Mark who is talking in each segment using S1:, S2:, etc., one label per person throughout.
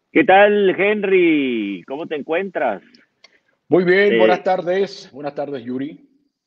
S1: ¿Qué tal, Henry? ¿Cómo te encuentras?
S2: Muy bien,
S1: Te,
S2: buenas tardes. Buenas tardes, Yuri.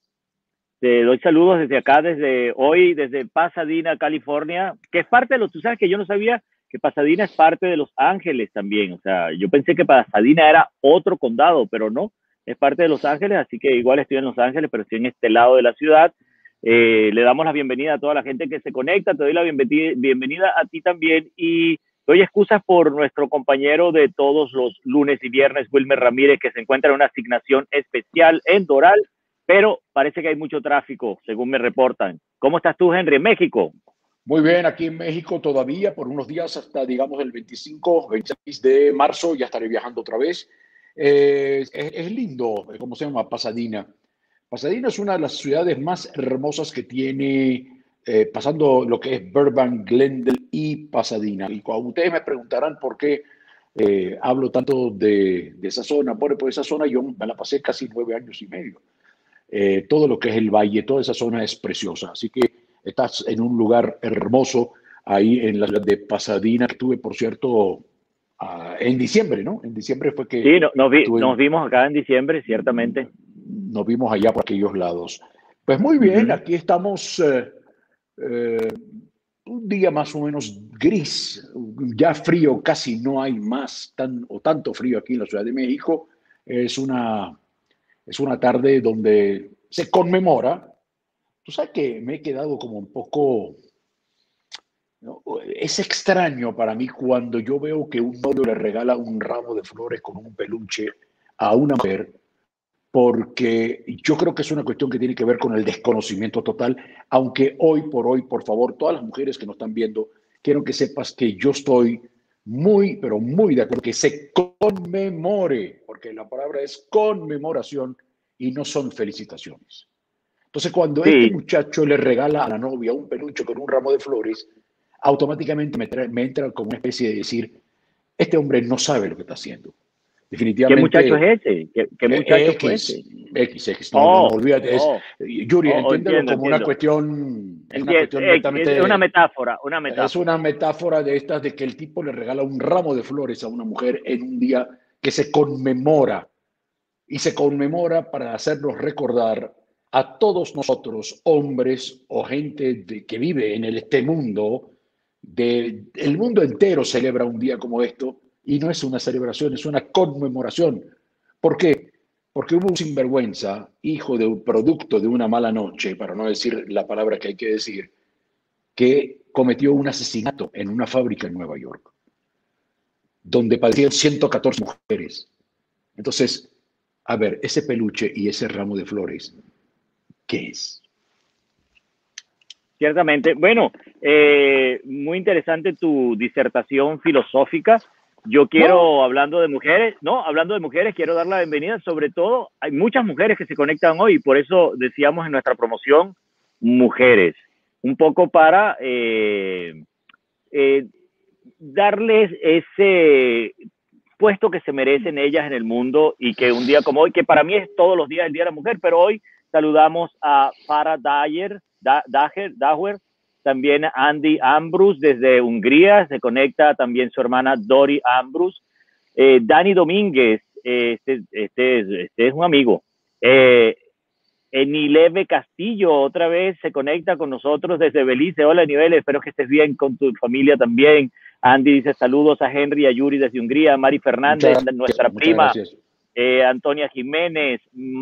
S1: te doy saludos desde acá, desde hoy, desde Pasadena, California, que es parte de los, tú sabes que yo no sabía que Pasadena es parte de Los Ángeles también. O sea, yo pensé que Pasadena era otro condado, pero no, es parte de Los Ángeles, así que igual estoy en Los Ángeles, pero estoy en este lado de la ciudad. Le damos la bienvenida a toda la gente que se conecta, te doy la bienvenida a ti también y doy excusas por nuestro compañero de todos los lunes y viernes, Wilmer Ramírez, que se encuentra en una asignación especial en Doral, pero parece que hay mucho tráfico, según me reportan. ¿Cómo estás tú, Henry, en México?
S2: Muy bien, aquí en México todavía por unos días hasta, digamos, el 25, 26 de marzo, ya estaré viajando otra vez. Es lindo, ¿cómo se llama? Pasadena. Pasadena es una de las ciudades más hermosas que tiene, pasando lo que es Burbank, Glendale y Pasadena. Y cuando ustedes me preguntarán por qué hablo tanto de esa zona, bueno, pues esa zona yo me la pasé casi 9 años y medio. Todo lo que es el valle, toda esa zona es preciosa. Así que estás en un lugar hermoso ahí en la ciudad de Pasadena, que tuve, por cierto, en diciembre, ¿no? En diciembre fue que
S1: Sí, nos
S2: tuve,
S1: vimos acá en diciembre, ciertamente.
S2: nos vimos allá por aquellos lados. Pues muy
S1: Uh
S2: bien,
S1: -huh.
S2: aquí estamos eh, un día más o menos gris, ya frío, casi no hay más o tanto frío aquí en la Ciudad de México. Es una, es una tarde donde se conmemora. Tú sabes que me he quedado como un poco, ¿no? Es extraño para mí cuando yo veo que un novio le regala un ramo de flores con un peluche a una mujer, porque yo creo que es una cuestión que tiene que ver con el desconocimiento total, aunque hoy por hoy, por favor, todas las mujeres que nos están viendo, quiero que sepas que yo estoy muy, pero muy de acuerdo que se conmemore, porque la palabra es conmemoración y no son felicitaciones. Entonces, cuando este
S1: Sí,
S2: muchacho le regala a la novia un peluche con un ramo de flores, automáticamente me entra como una especie de decir, este hombre no sabe lo que está haciendo.
S1: ¿qué muchacho
S2: Definitivamente,
S1: es ese? ¿Qué muchacho fue ese?
S2: no,
S1: Oh,
S2: olvídate,
S1: oh,
S2: Yuri, entiéndelo
S1: entiendo,
S2: como una
S1: entiendo.
S2: cuestión, es una
S1: Entiendo.
S2: cuestión
S1: Es una
S2: netamente,
S1: metáfora, una
S2: es una
S1: metáfora.
S2: metáfora de estas de que el tipo le regala un ramo de flores a una mujer en un día que se conmemora y se conmemora para hacernos recordar a todos nosotros, hombres o gente que vive en este mundo, el mundo entero celebra un día como esto y no es una celebración, es una conmemoración. ¿Por qué? Porque hubo un sinvergüenza, hijo de un producto de una mala noche, para no decir la palabra que hay que decir, que cometió un asesinato en una fábrica en Nueva York, donde padecían 114 mujeres. Entonces, a ver, ese peluche y ese ramo de flores, ¿qué es?
S1: Ciertamente. Bueno, muy interesante tu disertación filosófica. Yo
S2: No,
S1: quiero, hablando de mujeres, no, hablando de mujeres, quiero dar la bienvenida. Sobre todo, hay muchas mujeres que se conectan hoy, y por eso decíamos en nuestra promoción, mujeres, un poco para eh, darles ese puesto que se merecen ellas en el mundo y que un día como hoy, que para mí es todos los días el Día de la Mujer, pero hoy saludamos a Farah Daher, también a Andy Ambrus desde Hungría, se conecta también su hermana Dori Ambrus, Dani Domínguez, este es un amigo, Nileve Castillo otra vez se conecta con nosotros desde Belice. Hola, Nileve, espero que estés bien con tu familia también. Andy dice saludos a Henry y a Yuri desde Hungría. Mari Fernández,
S2: muchas
S1: nuestra
S2: gracias, muchas
S1: prima.
S2: gracias.
S1: Antonia Jiménez,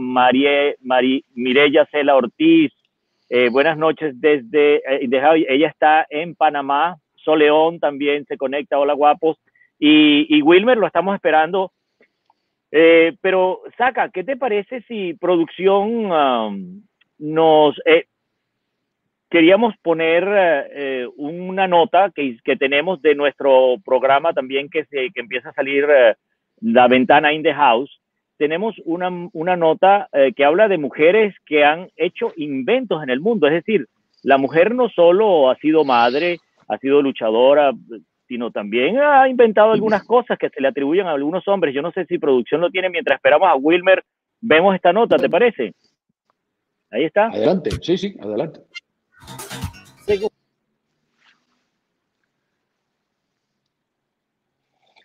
S1: Mireya Cela Ortiz. Buenas noches desde, ella está en Panamá. Soleón también se conecta. Hola, guapos. Y Wilmer lo estamos esperando. Pero, Saca, ¿qué te parece si producción nos... queríamos poner una nota que tenemos de nuestro programa también que empieza a salir La Ventana in the House. Tenemos una nota que habla de mujeres que han hecho inventos en el mundo. Es decir, la mujer no solo ha sido madre, ha sido luchadora, sino también ha inventado algunas cosas que se le atribuyen a algunos hombres. Yo no sé si producción lo tiene mientras esperamos a Wilmer. Vemos esta nota, ¿te parece? Ahí está.
S2: Adelante, sí, sí, adelante.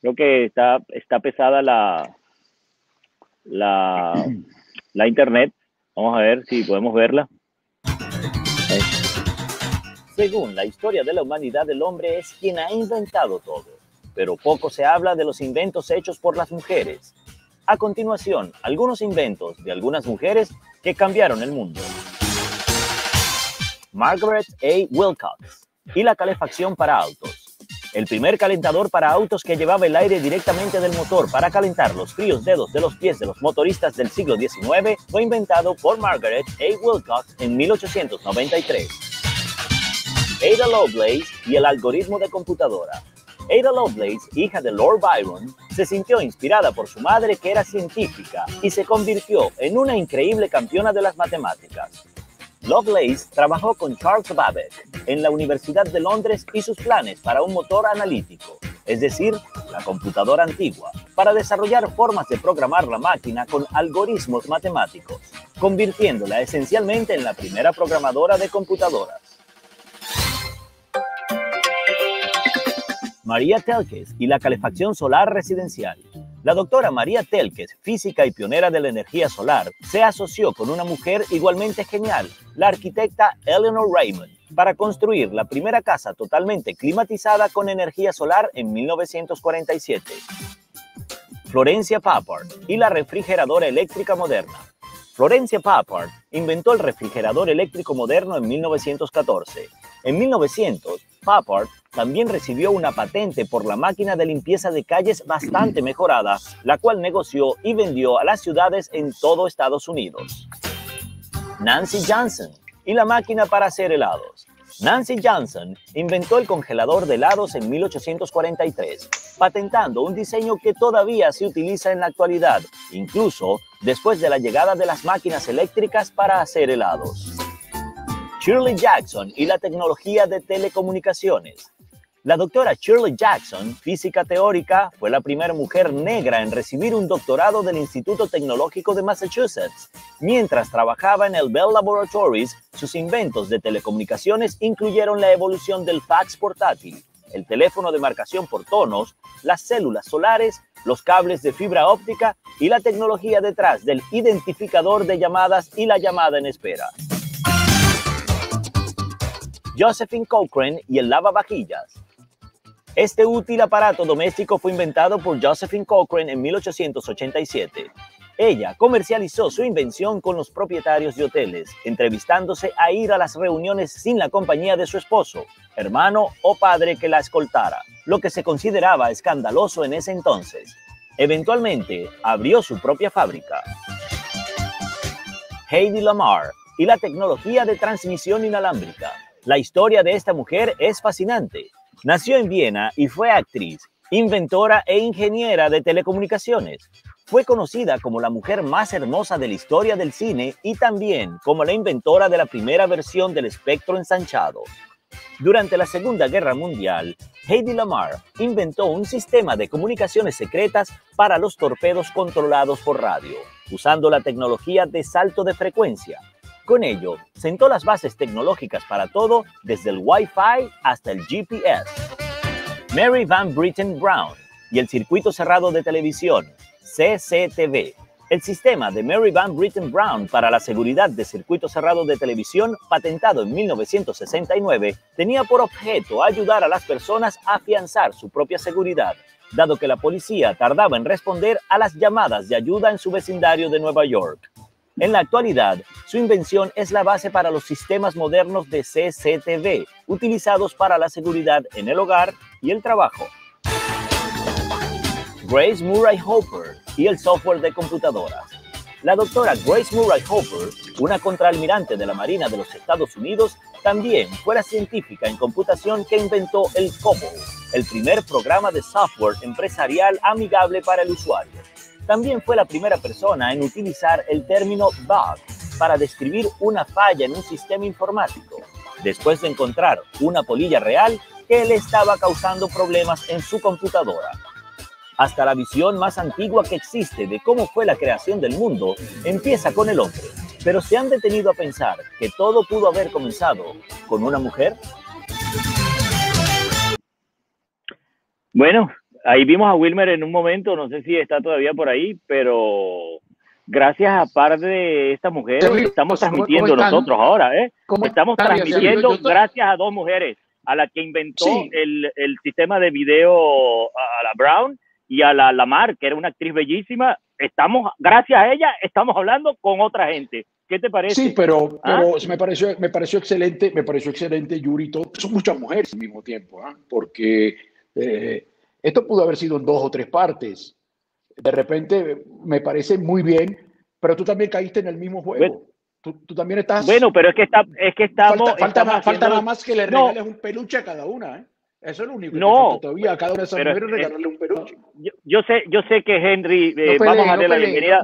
S1: Creo que está pesada la internet. Vamos a ver si podemos verla.
S3: Según la historia de la humanidad, el hombre es quien ha inventado todo, pero poco se habla de los inventos hechos por las mujeres. A continuación, algunos inventos de algunas mujeres que cambiaron el mundo. Margaret A. Wilcox y la calefacción para autos. El primer calentador para autos que llevaba el aire directamente del motor para calentar los fríos dedos de los pies de los motoristas del siglo XIX fue inventado por Margaret A. Wilcox en 1893. Ada Lovelace y el algoritmo de computadora. Ada Lovelace, hija de Lord Byron, se sintió inspirada por su madre, que era científica, y se convirtió en una increíble campeona de las matemáticas. Lovelace trabajó con Charles Babbage en la Universidad de Londres y sus planes para un motor analítico, es decir, la computadora antigua, para desarrollar formas de programar la máquina con algoritmos matemáticos, convirtiéndola esencialmente en la primera programadora de computadoras. María Telkes y la calefacción solar residencial. La doctora María Telkes, física y pionera de la energía solar, se asoció con una mujer igualmente genial, la arquitecta Eleanor Raymond, para construir la primera casa totalmente climatizada con energía solar en 1947. Florencia Pappard y la refrigeradora eléctrica moderna. Florencia Pappard inventó el refrigerador eléctrico moderno en 1914. En 1900, Pappard también recibió una patente por la máquina de limpieza de calles bastante mejorada, la cual negoció y vendió a las ciudades en todo Estados Unidos. Nancy Johnson y la máquina para hacer helados. Nancy Johnson inventó el congelador de helados en 1843, patentando un diseño que todavía se utiliza en la actualidad, incluso después de la llegada de las máquinas eléctricas para hacer helados. Shirley Jackson y la tecnología de telecomunicaciones. La doctora Shirley Jackson, física teórica, fue la primera mujer negra en recibir un doctorado del Instituto Tecnológico de Massachusetts. Mientras trabajaba en el Bell Laboratories, sus inventos de telecomunicaciones incluyeron la evolución del fax portátil, el teléfono de marcación por tonos, las células solares, los cables de fibra óptica y la tecnología detrás del identificador de llamadas y la llamada en espera. Josephine Cochrane y el lavavajillas. Este útil aparato doméstico fue inventado por Josephine Cochrane en 1887. Ella comercializó su invención con los propietarios de hoteles, entrevistándose a ir a las reuniones sin la compañía de su esposo, hermano o padre que la escoltara, lo que se consideraba escandaloso en ese entonces. Eventualmente, abrió su propia fábrica. Hedy Lamarr y la tecnología de transmisión inalámbrica. La historia de esta mujer es fascinante. Nació en Viena y fue actriz, inventora e ingeniera de telecomunicaciones. Fue conocida como la mujer más hermosa de la historia del cine y también como la inventora de la primera versión del espectro ensanchado. Durante la Segunda Guerra Mundial, Hedy Lamarr inventó un sistema de comunicaciones secretas para los torpedos controlados por radio, usando la tecnología de salto de frecuencia. Con ello, sentó las bases tecnológicas para todo, desde el Wi-Fi hasta el GPS. Mary Van Britten Brown y el circuito cerrado de televisión, CCTV. El sistema de Mary Van Britten Brown para la seguridad de circuito cerrado de televisión, patentado en 1969, tenía por objeto ayudar a las personas a afianzar su propia seguridad, dado que la policía tardaba en responder a las llamadas de ayuda en su vecindario de Nueva York. En la actualidad, su invención es la base para los sistemas modernos de CCTV, utilizados para la seguridad en el hogar y el trabajo. Grace Murray Hopper y el software de computadoras. La doctora Grace Murray Hopper, una contraalmirante de la Marina de los Estados Unidos, también fue la científica en computación que inventó el COBOL, el primer programa de software empresarial amigable para el usuario. También fue la primera persona en utilizar el término bug para describir una falla en un sistema informático, después de encontrar una polilla real que le estaba causando problemas en su computadora. Hasta la visión más antigua que existe de cómo fue la creación del mundo empieza con el hombre, pero ¿se han detenido a pensar que todo pudo haber comenzado con una mujer?
S1: Bueno, ahí vimos a Wilmer en un momento, no sé si está todavía por ahí, pero gracias a par de esta mujer estamos transmitiendo nosotros ahora, estamos transmitiendo gracias a dos mujeres, a la que inventó el sistema de video, a la Brown, y a la Lamar, que era una actriz bellísima. Gracias a ella, estamos hablando con otra gente. ¿Qué te parece?
S2: Sí, pero me pareció excelente, Yuri. Son muchas mujeres al mismo tiempo, porque esto pudo haber sido en 2 o 3 partes. De repente me parece muy bien, pero tú también caíste en el mismo juego. Tú también estás.
S1: Bueno, pero es que estamos.
S2: Falta nada más que le regales un peluche a cada una, Eso es lo único que falta todavía. A cada una de esas mujeres regalarle un peluche.
S1: Yo sé que Henry, vamos a darle la bienvenida.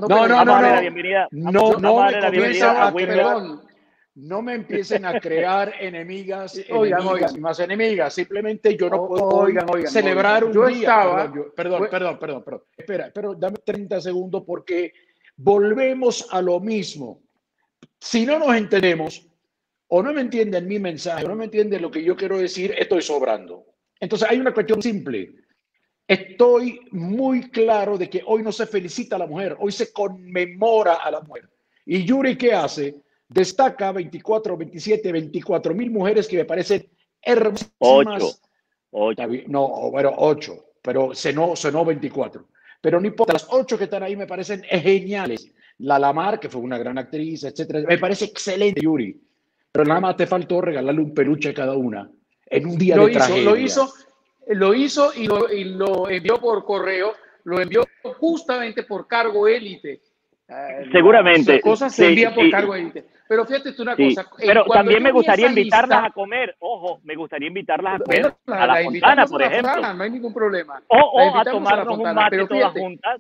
S2: No me empiecen a crear enemigas y más enemigas. Simplemente yo no puedo celebrar un día. Perdón. Espera, pero dame 30 segundos porque volvemos a lo mismo. Si no nos entendemos, o no me entienden mi mensaje, o no me entienden lo que yo quiero decir, estoy sobrando. Entonces hay una cuestión simple. Estoy muy claro de que hoy no se felicita a la mujer, hoy se conmemora a la mujer. ¿Y Yuri qué hace? Destaca 24 mil mujeres que me parecen hermosísimas.
S1: 8.
S2: No, bueno, 8, pero sonó 24. Pero no importa, las 8 que están ahí me parecen geniales. La Lamar, que fue una gran actriz, etcétera, me parece excelente, Yuri. Pero nada más te faltó regalarle un peluche a cada una en un día de tragedia.
S4: Lo hizo y lo envió por correo, lo envió justamente por cargo élite.
S1: Seguramente.
S4: Las cosas se envían por cargo élite. Pero fíjate tú una cosa.
S1: Pero también me gustaría invitarlas a comer. Ojo, me gustaría invitarlas a comer a la Fontana, por ejemplo.
S4: No hay ningún problema.
S1: O a tomarnos un mate
S4: pero
S1: todas juntas.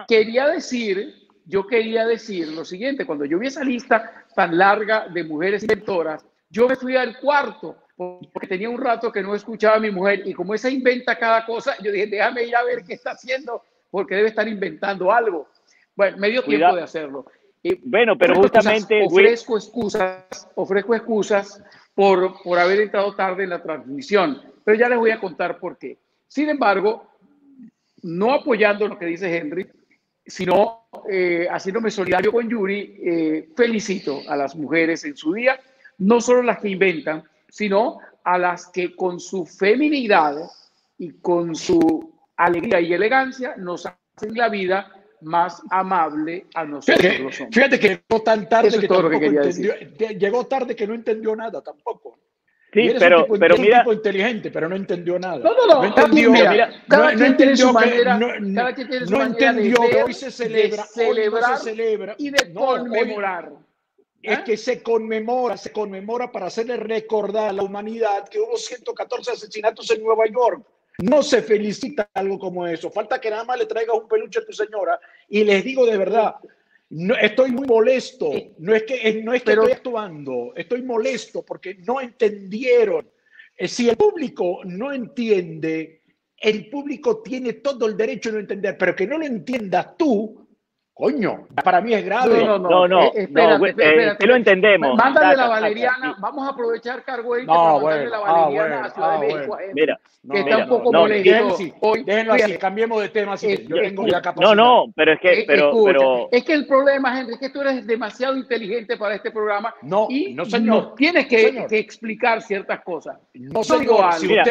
S4: Yo quería decir lo siguiente. Cuando yo vi esa lista tan larga de mujeres inventoras, yo me fui al cuarto porque tenía un rato que no escuchaba a mi mujer y como esa inventa cada cosa, yo dije, déjame ir a ver qué está haciendo porque debe estar inventando algo. Bueno, me dio tiempo de hacerlo.
S1: Bueno, pero justamente
S4: ofrezco excusas por haber entrado tarde en la transmisión, pero ya les voy a contar por qué. Sin embargo, no apoyando lo que dice Henry, sino haciéndome solidario con Yuri, felicito a las mujeres en su día, no solo las que inventan, sino a las que con su feminidad y con su alegría y elegancia nos hacen la vida más amable a nosotros los hombres.
S2: Fíjate que llegó tan tarde
S4: que tampoco entendió,
S2: llegó tarde que no entendió nada tampoco.
S1: Sí, pero mira,
S2: un tipo inteligente, pero no entendió nada.
S4: No entendió. Cada quien tiene su manera
S2: que hoy se celebra,
S4: y de conmemorar.
S2: Es que se conmemora para hacerle recordar a la humanidad que hubo 114 asesinatos en Nueva York. No se felicita algo como eso. Falta que nada más le traigas un peluche a tu señora. Y les digo de verdad, no, estoy muy molesto. No es que estoy actuando. Estoy molesto porque no entendieron. Si el público no entiende, el público tiene todo el derecho de no entender. Pero que no lo entiendas tú, coño, para mí es grave.
S4: Espérate.
S1: Lo entendemos.
S4: Mándale la valeriana. Vamos a aprovechar cargo para mandarle la valeriana a Ciudad de México.
S1: Mira,
S4: que está un poco molesto.
S2: Déjenlo así, cambiemos de tema. Yo tengo la capacidad.
S1: Pero es que...
S4: Es que el problema, Henry, es que tú eres demasiado inteligente para este programa.
S2: No, señor.
S4: Nos tienes que explicar ciertas cosas.
S2: No, señor.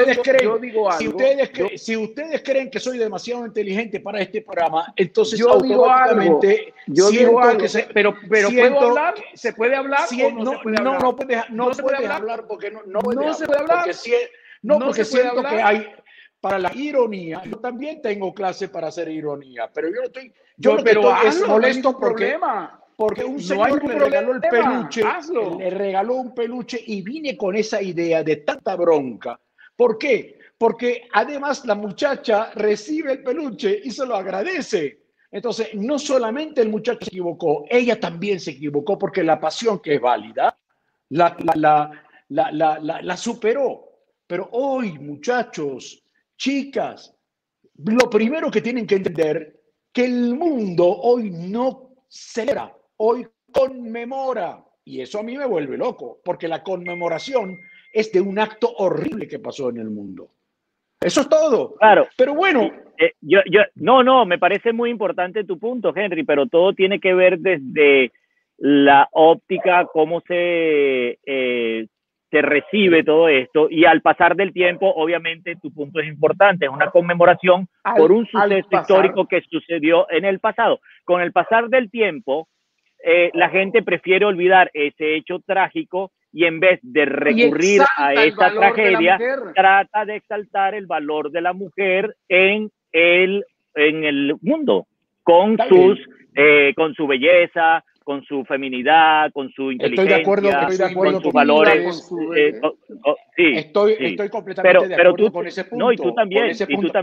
S2: Si ustedes creen que soy demasiado inteligente para este programa, entonces
S4: yo digo algo. Pero ¿puedo hablar? ¿Se puede hablar o no se puede hablar?
S2: No puedes hablar porque
S4: no se puede hablar.
S2: Porque siento que hay para la ironía. Yo también tengo clase para hacer ironía, pero yo no estoy. Es molesto porque un señor le regaló un peluche y vine con esa idea de tanta bronca. ¿Por qué? Porque además la muchacha recibe el peluche y se lo agradece. Entonces, no solamente el muchacho se equivocó, ella también se equivocó porque la pasión, que es válida, la superó. Pero hoy, muchachos, chicas, lo primero que tienen que entender que el mundo hoy no celebra, hoy conmemora. Y eso a mí me vuelve loco, porque la conmemoración es de un acto horrible que pasó en el mundo. Eso es todo.
S1: Claro.
S2: Pero bueno.
S1: No, me parece muy importante tu punto, Henry, pero todo tiene que ver desde la óptica, cómo se recibe todo esto, y al pasar del tiempo, obviamente, tu punto es importante, es una conmemoración por un suceso histórico que sucedió en el pasado. Con el pasar del tiempo, la gente prefiere olvidar ese hecho trágico y en vez de recurrir a esa tragedia, trata de exaltar el valor de la mujer en el mundo, con su belleza, con su feminidad, con su inteligencia,
S2: estoy de acuerdo
S1: con sus valores.
S2: Estoy completamente de acuerdo con ese punto.
S1: No, y tú también.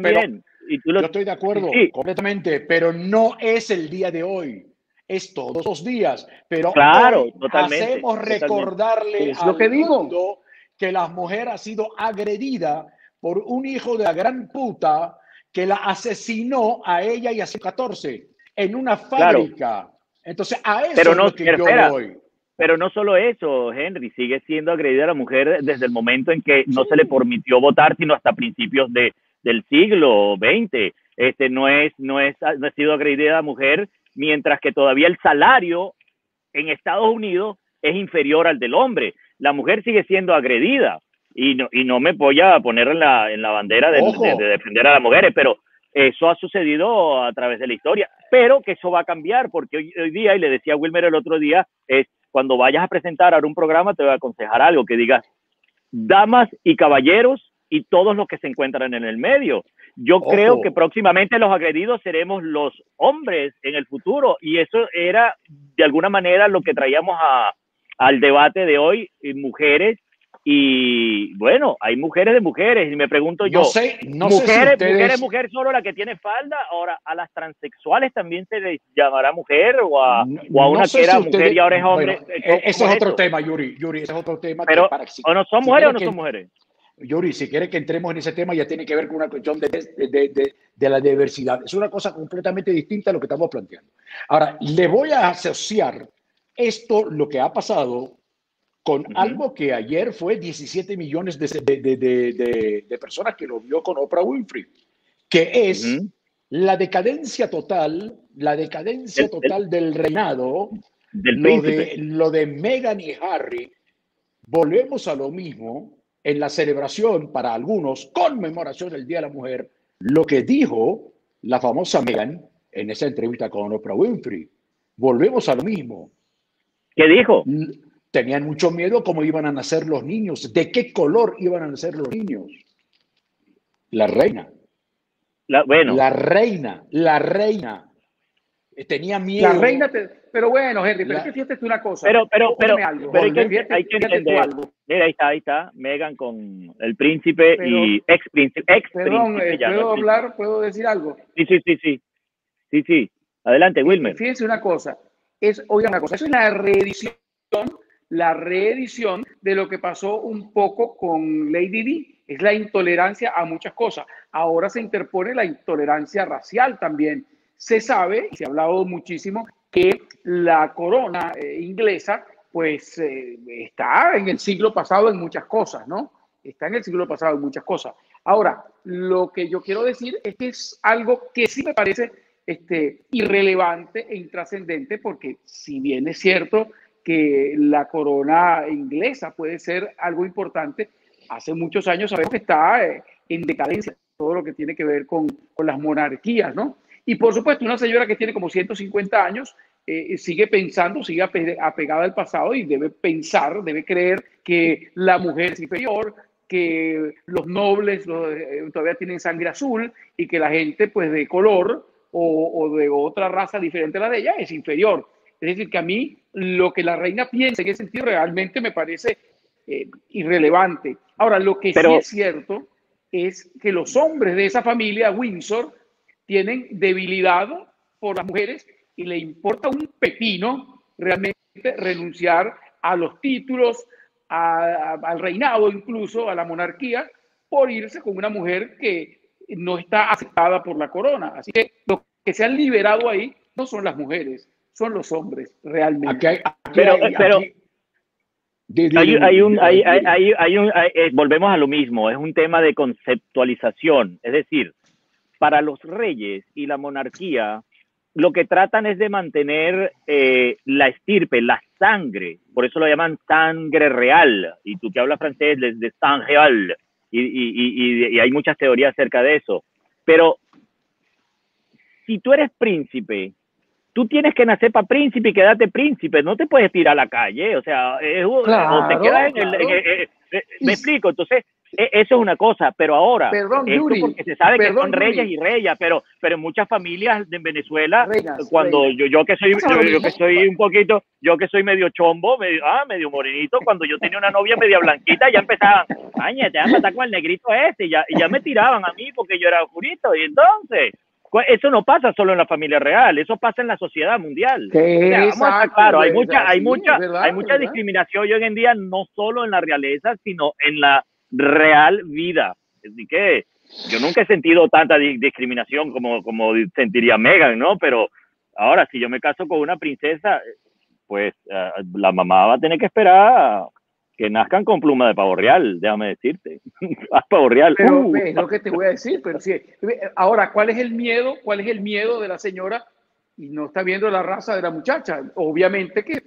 S2: Yo estoy de acuerdo completamente, pero no es el día de hoy. Es todos los días. Pero
S1: claro,
S2: hoy hacemos recordarle al mundo que la mujer ha sido agredida por un hijo de la gran puta que la asesinó a ella y a sus 14 en una fábrica. Claro. Entonces, a eso es lo que yo voy.
S1: Pero no solo eso, Henry, sigue siendo agredida la mujer desde el momento en que no se le permitió votar, sino hasta principios del siglo XX. No ha sido agredida la mujer, mientras que todavía el salario en Estados Unidos es inferior al del hombre. La mujer sigue siendo agredida. Y no me voy a poner en la bandera de defender a las mujeres, pero eso ha sucedido a través de la historia, pero que eso va a cambiar, porque hoy día, y le decía a Wilmer el otro día, cuando vayas a presentar a un programa, te voy a aconsejar algo, que digas damas y caballeros y todos los que se encuentran en el medio. Yo creo que próximamente los agredidos seremos los hombres en el futuro, y eso era de alguna manera lo que traíamos al debate de hoy, mujeres. Y bueno, hay mujeres de mujeres, y me pregunto yo, mujer solo la que tiene falda. Ahora, a las transexuales también se les llamará mujer, o a una que era mujer y ahora es hombre.
S2: Bueno, ese es otro tema, Yuri, ese es otro tema.
S1: Pero, ¿o no son mujeres o no son mujeres?
S2: Yuri, si quieres que entremos en ese tema, ya tiene que ver con una cuestión de la diversidad. Es una cosa completamente distinta a lo que estamos planteando. Ahora, le voy a asociar lo que ha pasado, con algo que ayer fue 17 millones de personas que lo vio con Oprah Winfrey, que es la decadencia total del reinado, lo de Meghan y Harry. Volvemos a lo mismo en la celebración, para algunos, conmemoración del Día de la Mujer, lo que dijo la famosa Meghan en esa entrevista con Oprah Winfrey. Volvemos a lo mismo.
S1: ¿Qué dijo?
S2: Tenían mucho miedo cómo iban a nacer los niños, de qué color iban a nacer los niños. La reina. La reina. Tenía miedo.
S4: La reina, pero bueno, Henry, pero es que fíjate tú una cosa.
S1: Pero hay que entender. Mira, ahí está, Meghan con el príncipe y ex príncipe.
S4: Perdón, ¿puedo hablar? ¿Puedo decir algo?
S1: Sí. Adelante, Wilmer.
S4: Fíjense una cosa. Eso es la reedición de lo que pasó un poco con Lady Di. Es la intolerancia a muchas cosas. Ahora se interpone la intolerancia racial también. Se sabe, y se ha hablado muchísimo, que la corona inglesa pues está en el siglo pasado en muchas cosas, ¿no? Está en el siglo pasado en muchas cosas. Ahora, lo que yo quiero decir es que es algo que sí me parece irrelevante e intrascendente, porque si bien es cierto que la corona inglesa puede ser algo importante, hace muchos años sabemos que está en decadencia, todo lo que tiene que ver con las monarquías, ¿no? Y por supuesto, una señora que tiene como 150 años sigue pensando, sigue apegada al pasado y debe pensar, debe creer que la mujer es inferior, que los nobles todavía tienen sangre azul y que la gente pues de color o de otra raza diferente a la de ella es inferior. Es decir, que a mí lo que la reina piensa en ese sentido realmente me parece irrelevante. Ahora, lo que sí es cierto es que los hombres de esa familia Windsor tienen debilidad por las mujeres y le importa un pepino realmente renunciar a los títulos, al reinado, incluso a la monarquía, por irse con una mujer que no está aceptada por la corona. Así que los que se han liberado ahí no son las mujeres, son los hombres realmente.
S1: Volvemos a lo mismo, es un tema de conceptualización, es decir, para los reyes y la monarquía, lo que tratan es de mantener la estirpe, la sangre, por eso lo llaman sangre real, y tú que hablas francés, de sang real, y hay muchas teorías acerca de eso, pero si tú eres príncipe, tú tienes que nacer para príncipe y quedarte príncipe, no te puedes tirar a la calle, o sea,
S4: Claro,
S1: o te quedas
S4: claro.
S1: me explico, entonces eso es una cosa, pero ahora,
S4: Perdón,
S1: esto
S4: Yuri,
S1: porque se sabe que
S4: perdón,
S1: son reyes
S4: Yuri.
S1: y reyas, pero en muchas familias en Venezuela,
S4: Reinas,
S1: cuando
S4: reinas.
S1: yo que soy
S4: Pasa lo
S1: yo
S4: mismo.
S1: que soy un poquito, yo que soy medio chombo, medio morenito, cuando yo tenía una novia media blanquita, ya empezaban, añe, te vas a matar con el negrito este, y ya me tiraban a mí porque yo era oscurito, y entonces eso no pasa solo en la familia real, eso pasa en la sociedad mundial. O sea, vamos a estar claros, hay mucha discriminación hoy en día, no solo en la realeza, sino en la real vida. Así que yo nunca he sentido tanta discriminación como sentiría Meghan, ¿no? Pero ahora, si yo me caso con una princesa, pues la mamá va a tener que esperar que nazcan con pluma de pavo real, déjame decirte. Pavo real.
S4: Pero es lo que te voy a decir, pero sí. Ahora, ¿cuál es el miedo? ¿Cuál es el miedo de la señora? Y no está viendo la raza de la muchacha. Obviamente que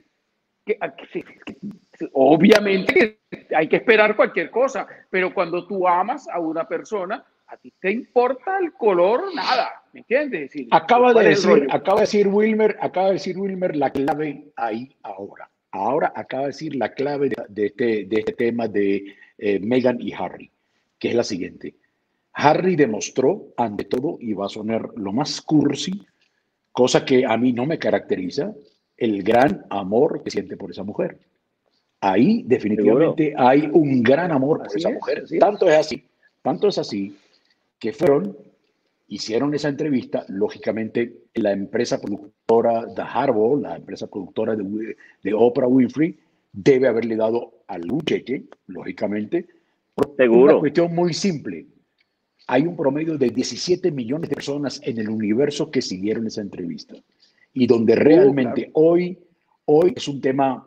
S4: hay que esperar cualquier cosa, pero cuando tú amas a una persona, a ti te importa el color, nada, ¿me entiendes? Sí,
S2: acaba de decir Wilmer la clave ahí ahora. Ahora acaba de decir la clave de este tema de Meghan y Harry, que es la siguiente. Harry demostró, ante todo, y va a sonar lo más cursi, cosa que a mí no me caracteriza, el gran amor que siente por esa mujer. Ahí definitivamente ¿seguro? Hay un gran amor por esa mujer. Tanto es así que hicieron esa entrevista. Lógicamente, la empresa productora de Harbaugh, la empresa productora de Oprah Winfrey, debe haberle dado algún cheque, lógicamente, por una cuestión muy simple. Hay un promedio de 17 millones de personas en el universo que siguieron esa entrevista. Y donde realmente claro. hoy es un tema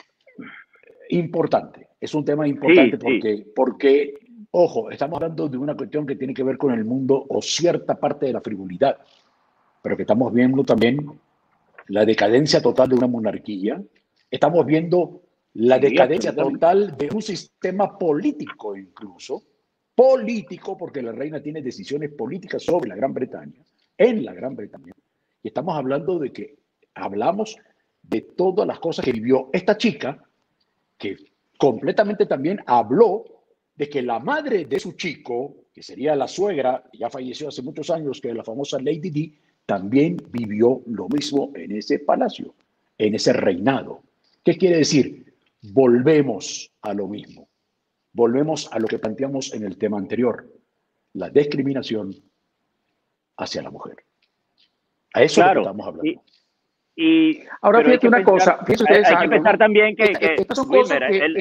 S2: importante. Es un tema importante porque, ojo, estamos hablando de una cuestión que tiene que ver con el mundo o cierta parte de la frivolidad, pero que estamos viendo también la decadencia total de una monarquía. Estamos viendo la decadencia total de un sistema político incluso. Político, porque la reina tiene decisiones políticas sobre la Gran Bretaña, en la Gran Bretaña. Y estamos hablando de que hablamos de todas las cosas que vivió esta chica, que completamente también habló de que la madre de su chico, que sería la suegra, que ya falleció hace muchos años, que es la famosa Lady Di, también vivió lo mismo en ese palacio, en ese reinado. ¿Qué quiere decir? Volvemos a lo mismo. Volvemos a lo que planteamos en el tema anterior, la discriminación hacia la mujer. A eso es lo que estamos hablando.
S1: Y
S4: ahora fíjate una cosa,
S1: hay que pensar también que Wilmer,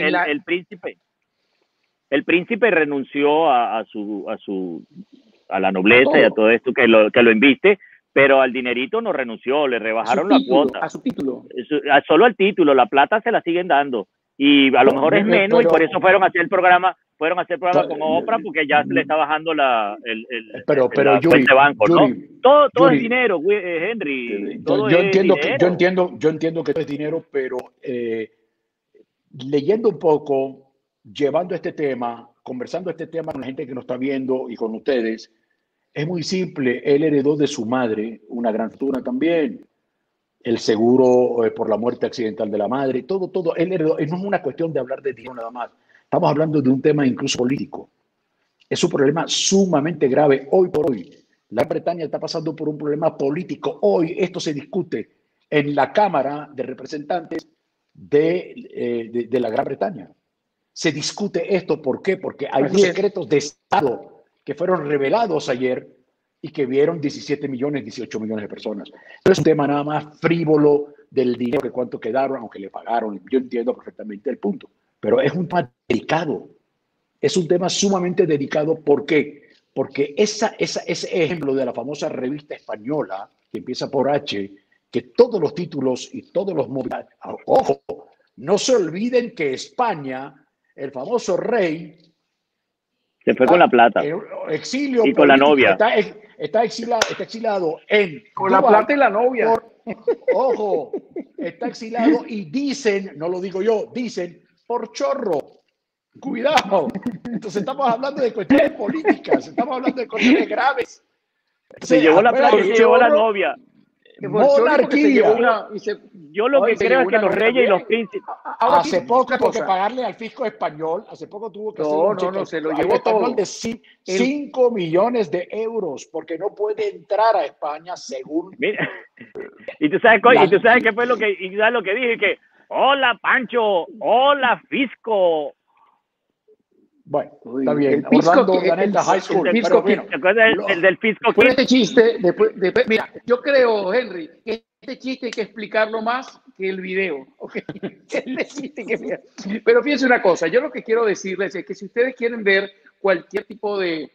S1: el príncipe renunció a la nobleza y a todo esto que lo inviste, pero al dinerito no renunció, le rebajaron la cuota.
S4: A su título.
S1: Solo al título, la plata se la siguen dando. Y a lo mejor es menos, y por eso fueron a hacer el programa con Oprah, porque ya le está bajando la cuenta de banco, ¿no? Todo es dinero, Henry.
S2: Yo entiendo que todo es dinero, pero leyendo un poco, llevando este tema, conversando este tema con la gente que nos está viendo y con ustedes, es muy simple. Él heredó de su madre una gran fortuna también. El seguro por la muerte accidental de la madre, todo. Él heredó. No es una cuestión de hablar de dinero nada más. Estamos hablando de un tema incluso político. Es un problema sumamente grave hoy por hoy. La Gran Bretaña está pasando por un problema político. Hoy esto se discute en la Cámara de Representantes de la Gran Bretaña. Se discute esto, ¿por qué? Porque hay secretos de Estado que fueron revelados ayer y que vieron 17 millones, 18 millones de personas. No es un tema nada más frívolo del dinero, que cuánto quedaron, aunque le pagaron. Yo entiendo perfectamente el punto, pero es un tema delicado. Es un tema sumamente delicado. ¿Por qué? Porque ese ejemplo de la famosa revista española, que empieza por H, que todos los títulos y todos los... Ojo, No se olviden que España, el famoso rey,
S1: se fue con la plata.
S2: Exilio
S1: y con
S2: político,
S1: la novia.
S2: Está exilado en
S4: Con
S2: Dubái,
S4: la plata y la novia.
S2: ojo, está exilado y dicen, no lo digo yo, dicen por chorro. Cuidado. Entonces estamos hablando de cuestiones políticas, estamos hablando de cuestiones graves.
S1: Se llevó la plata y se llevó la novia.
S2: Monarquía.
S1: Yo lo que creo es que los reyes y los príncipes.
S2: Hace poco tuvo que pagarle al fisco español, hace poco tuvo que hacer un cheque
S4: se lo llevó todo.
S2: de 5 millones de euros porque no puede entrar a España según.
S1: Mira, y tú sabes qué fue lo que dije, que hola Pancho, hola fisco.
S2: Bueno, está bien. Orlando Urdaneta High School.
S1: ¿Te acuerdas del fisco?
S4: Después de este chiste, mira, yo creo, Henry, que este chiste hay que explicarlo más que el video. ¿Okay? Pero fíjense una cosa, yo lo que quiero decirles es que si ustedes quieren ver cualquier tipo de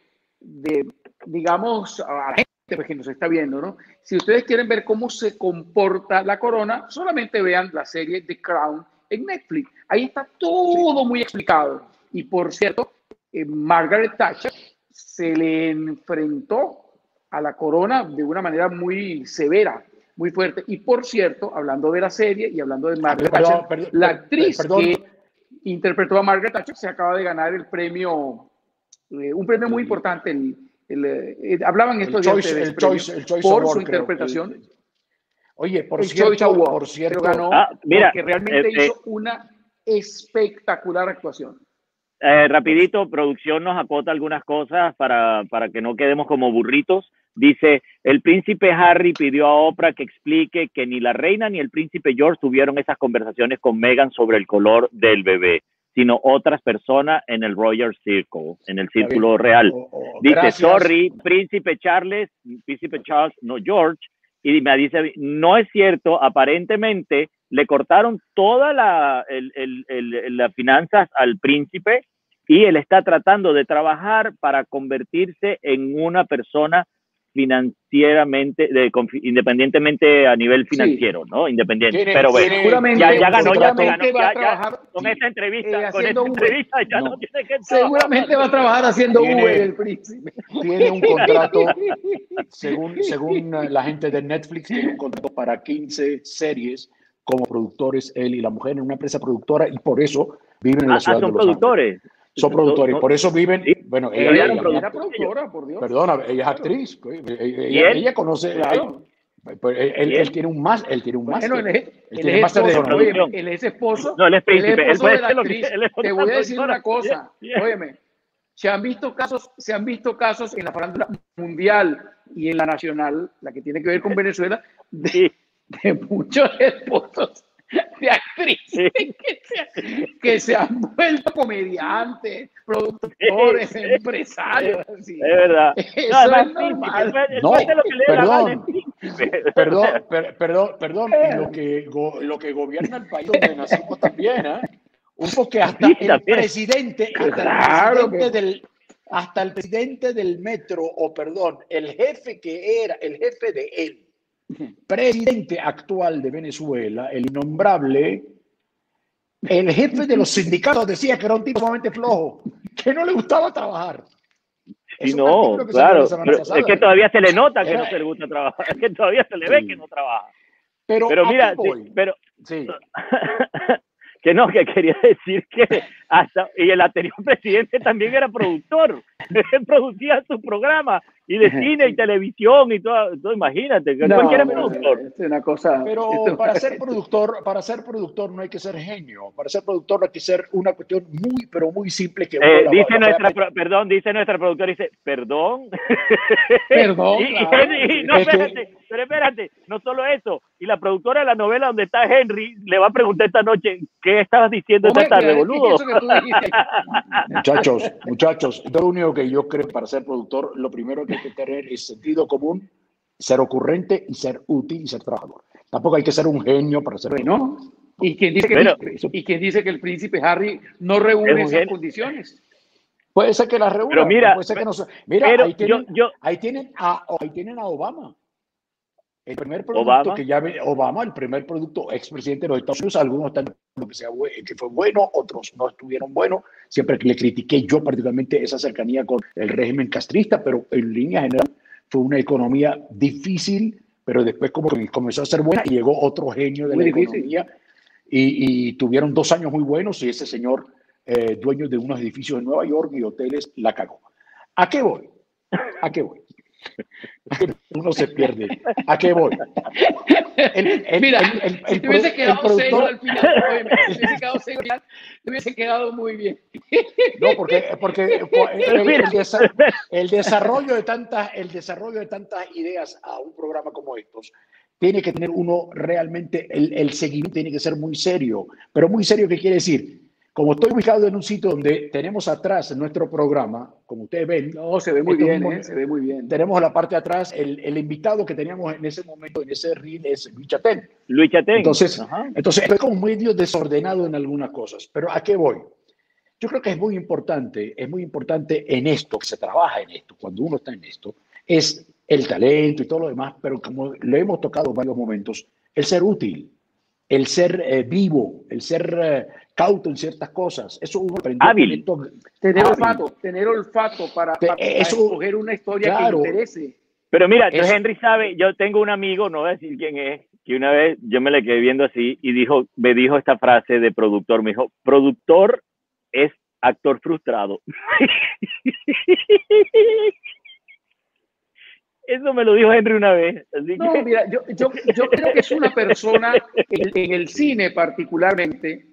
S4: digamos, a la gente que nos está viendo, ¿no? Si ustedes quieren ver cómo se comporta la corona, solamente vean la serie The Crown en Netflix. Ahí está todo muy explicado. Y por cierto, Margaret Thatcher se le enfrentó a la corona de una manera muy severa, muy fuerte. Y por cierto, hablando de la serie y hablando de Margaret Thatcher, la actriz que interpretó a Margaret Thatcher se acaba de ganar el premio, un premio muy importante. Hablaban estos días
S2: el Choice
S4: por
S2: Award,
S4: su interpretación.
S2: Oye, por cierto,
S4: ganó
S1: mira,
S4: porque realmente hizo una espectacular actuación.
S1: Rapidito, producción nos acota algunas cosas para que no quedemos como burritos. Dice, el príncipe Harry pidió a Oprah que explique que ni la reina ni el príncipe George tuvieron esas conversaciones con Meghan sobre el color del bebé, sino otras personas en el Royal Circle, en el círculo real. Dice, gracias. Sorry, príncipe Charles, no George. Y me dice, no es cierto, aparentemente le cortaron todas las finanzas al príncipe y él está tratando de trabajar para convertirse en una persona financieramente, independientemente a nivel financiero, ¿no? Independiente. Pero bueno, ya ganó, ya con esta entrevista, ya no tiene que trabajar.
S4: Seguramente va a trabajar haciendo Uber el príncipe.
S2: Tiene un contrato, según la gente de Netflix, tiene un contrato para 15 series como productores, él y la mujer, en una empresa productora, y por eso viven en la ciudad de Los Ángeles. Son productores, por eso viven. Sí, bueno, ella
S4: era productora, por Dios.
S2: Perdona, ella es actriz. Ella conoce. Claro. Él tiene un más. Él tiene un más.
S4: Bueno, él es esposo.
S1: No, él es príncipe.
S4: Él puede ser lo que te voy a decir una cosa. Óyeme, se han visto casos en la farándula mundial y en la nacional, la que tiene que ver con Venezuela, de muchos esposos de actrices que se han vuelto comedyantes, productores, empresarios.
S1: Así. Es verdad.
S4: Eso es normal.
S2: Perdón. Y lo que gobierna el país donde nacimos también, un poco que hasta el presidente, hasta el presidente del metro, el jefe de él, presidente actual de Venezuela, el innombrable, el jefe de los sindicatos decía que era un tipo sumamente flojo, que no le gustaba trabajar.
S1: Y no, claro, es que todavía se le nota que no se le gusta trabajar, es que todavía se le ve que no trabaja. Pero mira, sí. Que quería decir que y el anterior presidente también era productor, él producía su programa y de cine y televisión y todo imagínate, que cualquiera es productor.
S4: Es una cosa.
S2: Pero para ser productor no hay que ser genio, para ser productor hay que ser una cuestión muy, pero muy simple que
S1: dice nuestra productora, dice, perdón. Pero espérate, no solo eso, y la productora de la novela donde está Henry le va a preguntar esta noche, ¿qué estabas diciendo esta tarde, boludo?
S2: Muchachos, lo único que yo creo para ser productor, lo primero que hay que tener es sentido común, ser ocurrente y ser útil y ser trabajador. Tampoco hay que ser un genio para ser
S4: bueno. ¿Y quién dice que el príncipe Harry no reúne esas condiciones?
S2: Puede ser que las reúna, puede ser que no. Mira, ahí tienen a Obama. El primer producto
S1: Obama.
S2: que ya Obama, el primer producto expresidente de los Estados Unidos, algunos están diciendo que fue bueno, otros no estuvieron buenos. Siempre que le critiqué yo particularmente esa cercanía con el régimen castrista, pero en línea general fue una economía difícil, pero después como que comenzó a ser buena y llegó otro genio de
S4: Muy
S2: la
S4: difícil.
S2: economía y tuvieron 2 años muy buenos y ese señor, dueño de unos edificios en Nueva York y hoteles, la cagó. ¿A qué voy? ¿A qué voy? Uno se pierde. ¿A qué voy?
S4: Mira, si te hubiese quedado cero al final, oye, si te hubiese quedado cero al final, te hubiese quedado muy bien.
S2: No, porque el desarrollo de tantas ideas a un programa como estos tiene que tener uno realmente, el seguimiento tiene que ser muy serio. Pero muy serio, ¿qué quiere decir? Como estoy ubicado en un sitio donde tenemos atrás en nuestro programa, como ustedes ven,
S4: no, se ve muy bien, se ve muy bien.
S2: Tenemos la parte de atrás, el invitado que teníamos en ese momento, en ese reel, es Luis Chatén.
S1: Luis Chatén.
S2: Entonces estoy como medio desordenado en algunas cosas. Pero ¿a qué voy? Yo creo que es muy importante en esto, que se trabaja en esto, cuando uno está en esto, es el talento y todo lo demás, pero como lo hemos tocado en varios momentos, el ser útil, el ser vivo, el ser cauto en ciertas cosas. Eso uno aprendió
S1: hábil.
S4: Tener olfato para escoger una historia que interese.
S1: Pero mira, Henry sabe, yo tengo un amigo, no voy a decir quién es, que una vez yo me le quedé viendo así y me dijo esta frase de productor, me dijo, productor es actor frustrado. Eso me lo dijo Henry una vez. Así
S4: no, mira, yo creo que es una persona, en el cine particularmente,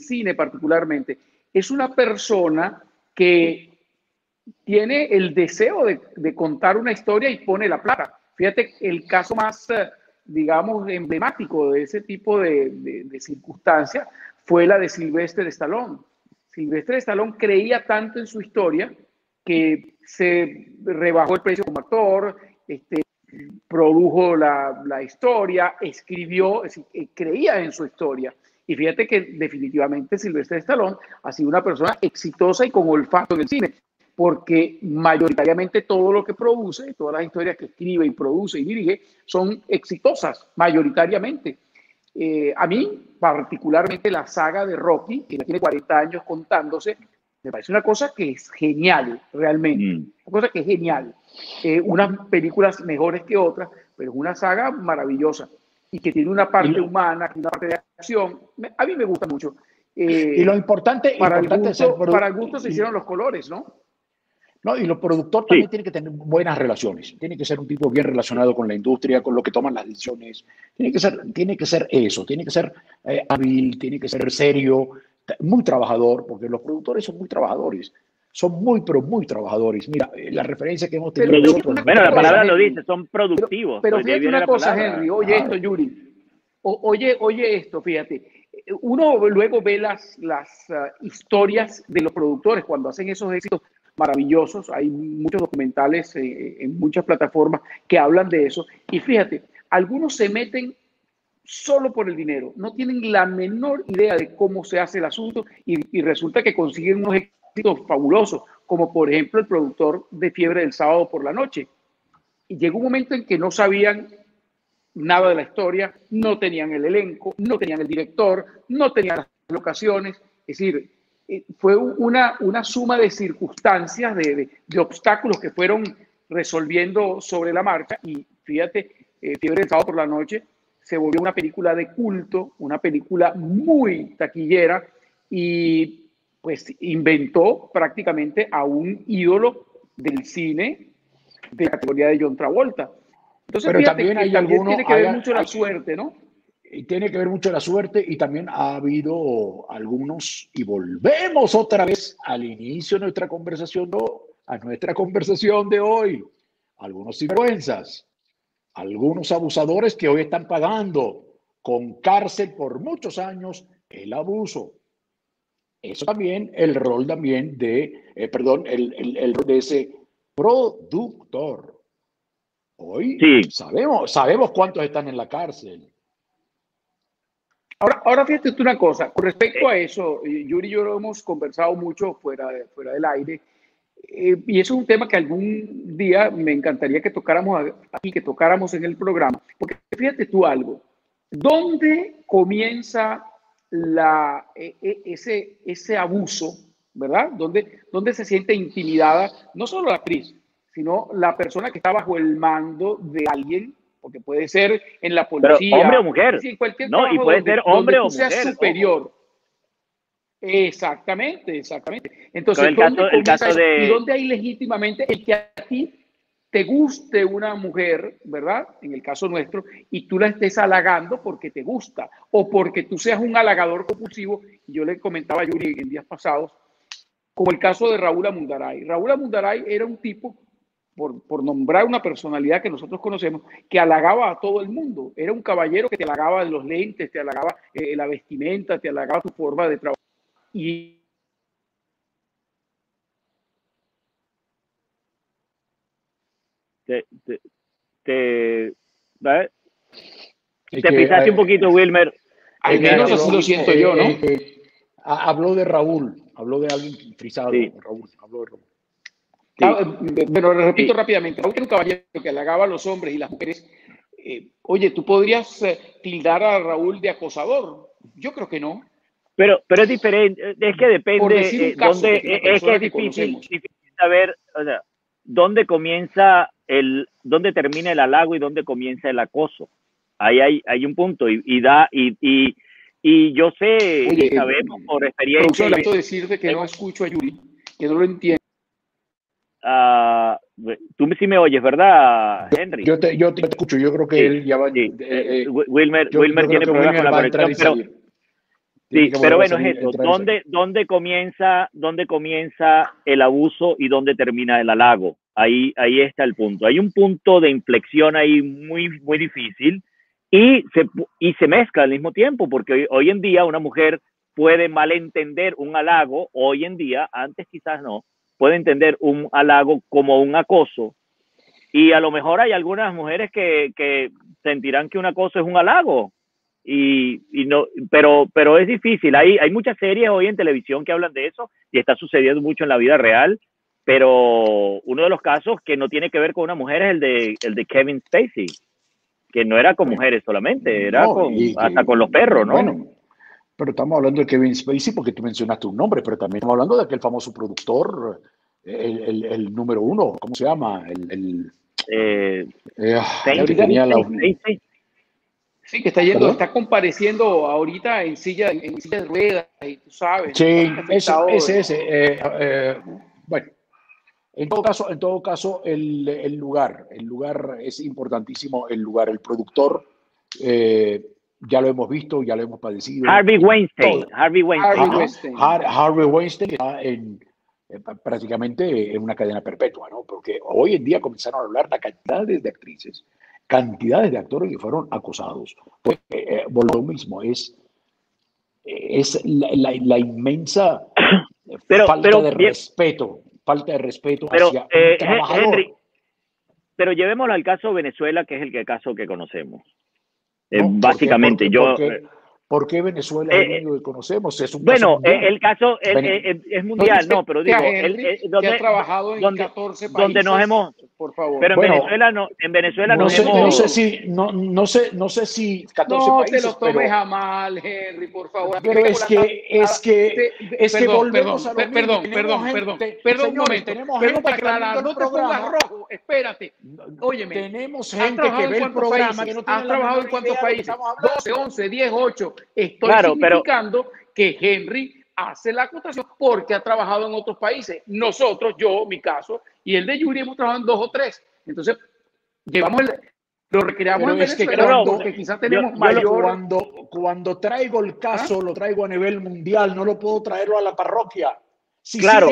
S4: es una persona que tiene el deseo de contar una historia y pone la plata. Fíjate, el caso más, digamos, emblemático de ese tipo de circunstancias fue la de Sylvester Stallone. Sylvester Stallone creía tanto en su historia que se rebajó el precio como actor, produjo la historia, escribió, creía en su historia. Y fíjate que definitivamente Sylvester Stallone ha sido una persona exitosa y con olfato en el cine, porque mayoritariamente todo lo que produce, todas las historias que escribe y produce y dirige, son exitosas, mayoritariamente. A mí, particularmente la saga de Rocky, que ya tiene 40 años contándose, me parece una cosa que es genial, realmente. Una cosa que es genial. Unas películas mejores que otras, pero es una saga maravillosa y que tiene una parte humana, una parte de acción. A mí me gusta mucho.
S2: Y lo importante,
S4: para el gusto se hicieron los colores, ¿no?
S2: No, y los productores también tienen que tener buenas relaciones. Tiene que ser un tipo bien relacionado con la industria, con lo que toman las decisiones. Tiene que ser eso, tiene que ser hábil, tiene que ser serio, muy trabajador, porque los productores son muy trabajadores. Son muy, pero muy trabajadores. Mira, la referencia que hemos tenido nosotros.
S1: Bueno, la palabra lo dice, son productivos.
S4: Pero fíjate una cosa, Henry. Oye esto, Yuri. Oye esto, fíjate. Uno luego ve las historias de los productores cuando hacen esos éxitos maravillosos. Hay muchos documentales en muchas plataformas que hablan de eso. Y fíjate, algunos se meten solo por el dinero. No tienen la menor idea de cómo se hace el asunto y resulta que consiguen unos éxitos fabulosos, como por ejemplo el productor de Fiebre del Sábado por la Noche. Y llegó un momento en que no sabían nada de la historia, no tenían el elenco, no tenían el director, no tenían las locaciones. Es decir, fue una suma de circunstancias, de obstáculos que fueron resolviendo sobre la marcha. Y fíjate, Fiebre del Sábado por la Noche se volvió una película de culto, una película muy taquillera y pues inventó prácticamente a un ídolo del cine de la categoría de John Travolta. Entonces,
S2: pero también hay algunos,
S4: tiene que ver mucho la suerte, ¿no?
S2: Tiene que ver mucho la suerte y también ha habido algunos, y volvemos otra vez al inicio de nuestra conversación, a nuestra conversación de hoy, algunos sinvergüenzas, algunos abusadores que hoy están pagando con cárcel por muchos años el abuso. Eso también, el rol también de, el rol de ese productor. Hoy sabemos cuántos están en la cárcel.
S4: Ahora fíjate tú una cosa, con respecto a eso, Yuri y yo lo hemos conversado mucho fuera del aire. y eso es un tema que algún día me encantaría que tocáramos aquí, que tocáramos en el programa, porque fíjate tú algo, ¿dónde comienza ese abuso, ¿verdad? ¿Dónde se siente intimidada no solo la actriz, sino la persona que está bajo el mando de alguien? Porque puede ser en la policía.
S1: Pero hombre o mujer.
S4: En cualquier
S1: no, y puede ser hombre o mujer.
S4: Seas superior. Ojo. Exactamente, exactamente. Entonces,
S1: el caso de...
S4: ¿Y dónde hay legítimamente el que a ti te guste una mujer, ¿verdad? En el caso nuestro, y tú la estés halagando porque te gusta, o porque tú seas un halagador compulsivo? Yo le comentaba a Yuri en días pasados, como el caso de Raúl Amundaray. Raúl Amundaray era un tipo, por nombrar una personalidad que nosotros conocemos, que halagaba a todo el mundo. Era un caballero que te halagaba los lentes, te halagaba la vestimenta, te halagaba tu forma de trabajar. Y
S1: te pisaste un poquito, Wilmer.
S4: Al menos así lo siento yo, ¿no?
S2: Habló de Raúl, habló de alguien frisado.
S1: Sí.
S2: Raúl, habló de Raúl.
S4: Sí. Pero repito rápidamente, Raúl era un caballero que halagaba a los hombres y las mujeres. Oye, ¿tú podrías tildar a Raúl de acosador? Yo creo que no.
S1: Pero es diferente, es que depende dónde, es que es difícil saber, o sea, dónde dónde termina el halago y dónde comienza el acoso. Ahí hay un punto y yo sé,
S4: oye,
S1: y sabemos por experiencia.
S4: Lamento decirte que no escucho a Yuri, que no lo entiendo.
S1: Tú sí me oyes, ¿verdad, Henry?
S2: Yo te escucho, yo creo que
S1: sí,
S2: él ya va...
S1: Sí. Wilmer tiene problemas con la conexión, pero... Sí, pero bueno, es eso. ¿Dónde comienza el abuso y dónde termina el halago? Ahí está el punto. Hay un punto de inflexión ahí muy, muy difícil y se mezcla al mismo tiempo, porque hoy en día una mujer puede malentender un halago, hoy en día, antes quizás no, puede entender un halago como un acoso, y a lo mejor hay algunas mujeres que sentirán que un acoso es un halago. Y no, pero es difícil. Hay muchas series hoy en televisión que hablan de eso y está sucediendo mucho en la vida real, pero uno de los casos que no tiene que ver con una mujer es el de Kevin Spacey, que no era con mujeres solamente, era hasta con los perros, ¿no?
S2: Bueno, pero estamos hablando de Kevin Spacey porque tú mencionaste un nombre, pero también estamos hablando de aquel famoso productor, el número uno, ¿cómo se llama?
S4: Sí, que está compareciendo ahorita en silla de ruedas, y tú sabes.
S2: Sí, bueno, en todo caso, el lugar es importantísimo, el productor, ya lo hemos visto, ya lo hemos padecido.
S1: Harvey Weinstein
S2: está prácticamente en una cadena perpetua, ¿no? Porque hoy en día comenzaron a hablar la cantidades de actrices, cantidades de actores que fueron acosados. Pues, lo mismo, es la inmensa falta de respeto hacia un trabajador.
S1: Henry, pero llevémoslo al caso Venezuela, que es el caso que conocemos. Básicamente,
S2: ¿Por qué Venezuela es el único que conocemos? Es un
S1: bueno,
S2: caso mundial.
S1: el caso es mundial, no, pero digo,
S4: donde ha trabajado en 14 países,
S1: donde nos hemos,
S4: por favor.
S1: Pero en Venezuela
S2: no sé si 14 países.
S4: No te lo tomes a mal, Henry, por favor.
S2: Pero es que volvemos a lo mismo.
S4: Perdón, un momento. Perdón, para aclarar, no te pongas rojo, espérate. Óyeme,
S2: tenemos gente que ve el programa que no tiene
S4: ¿has trabajado en cuántos países? 12, 11, 10, 8. Estoy significando que Henry hace la acotación porque ha trabajado en otros países. Nosotros, yo, mi caso, y el de Yuri hemos trabajado en 2 o 3. Entonces, lo recreamos en Venezuela, que quizás tenemos mayor...
S2: Cuando traigo el caso, lo traigo a nivel mundial, no lo puedo traerlo a la parroquia.
S1: Claro,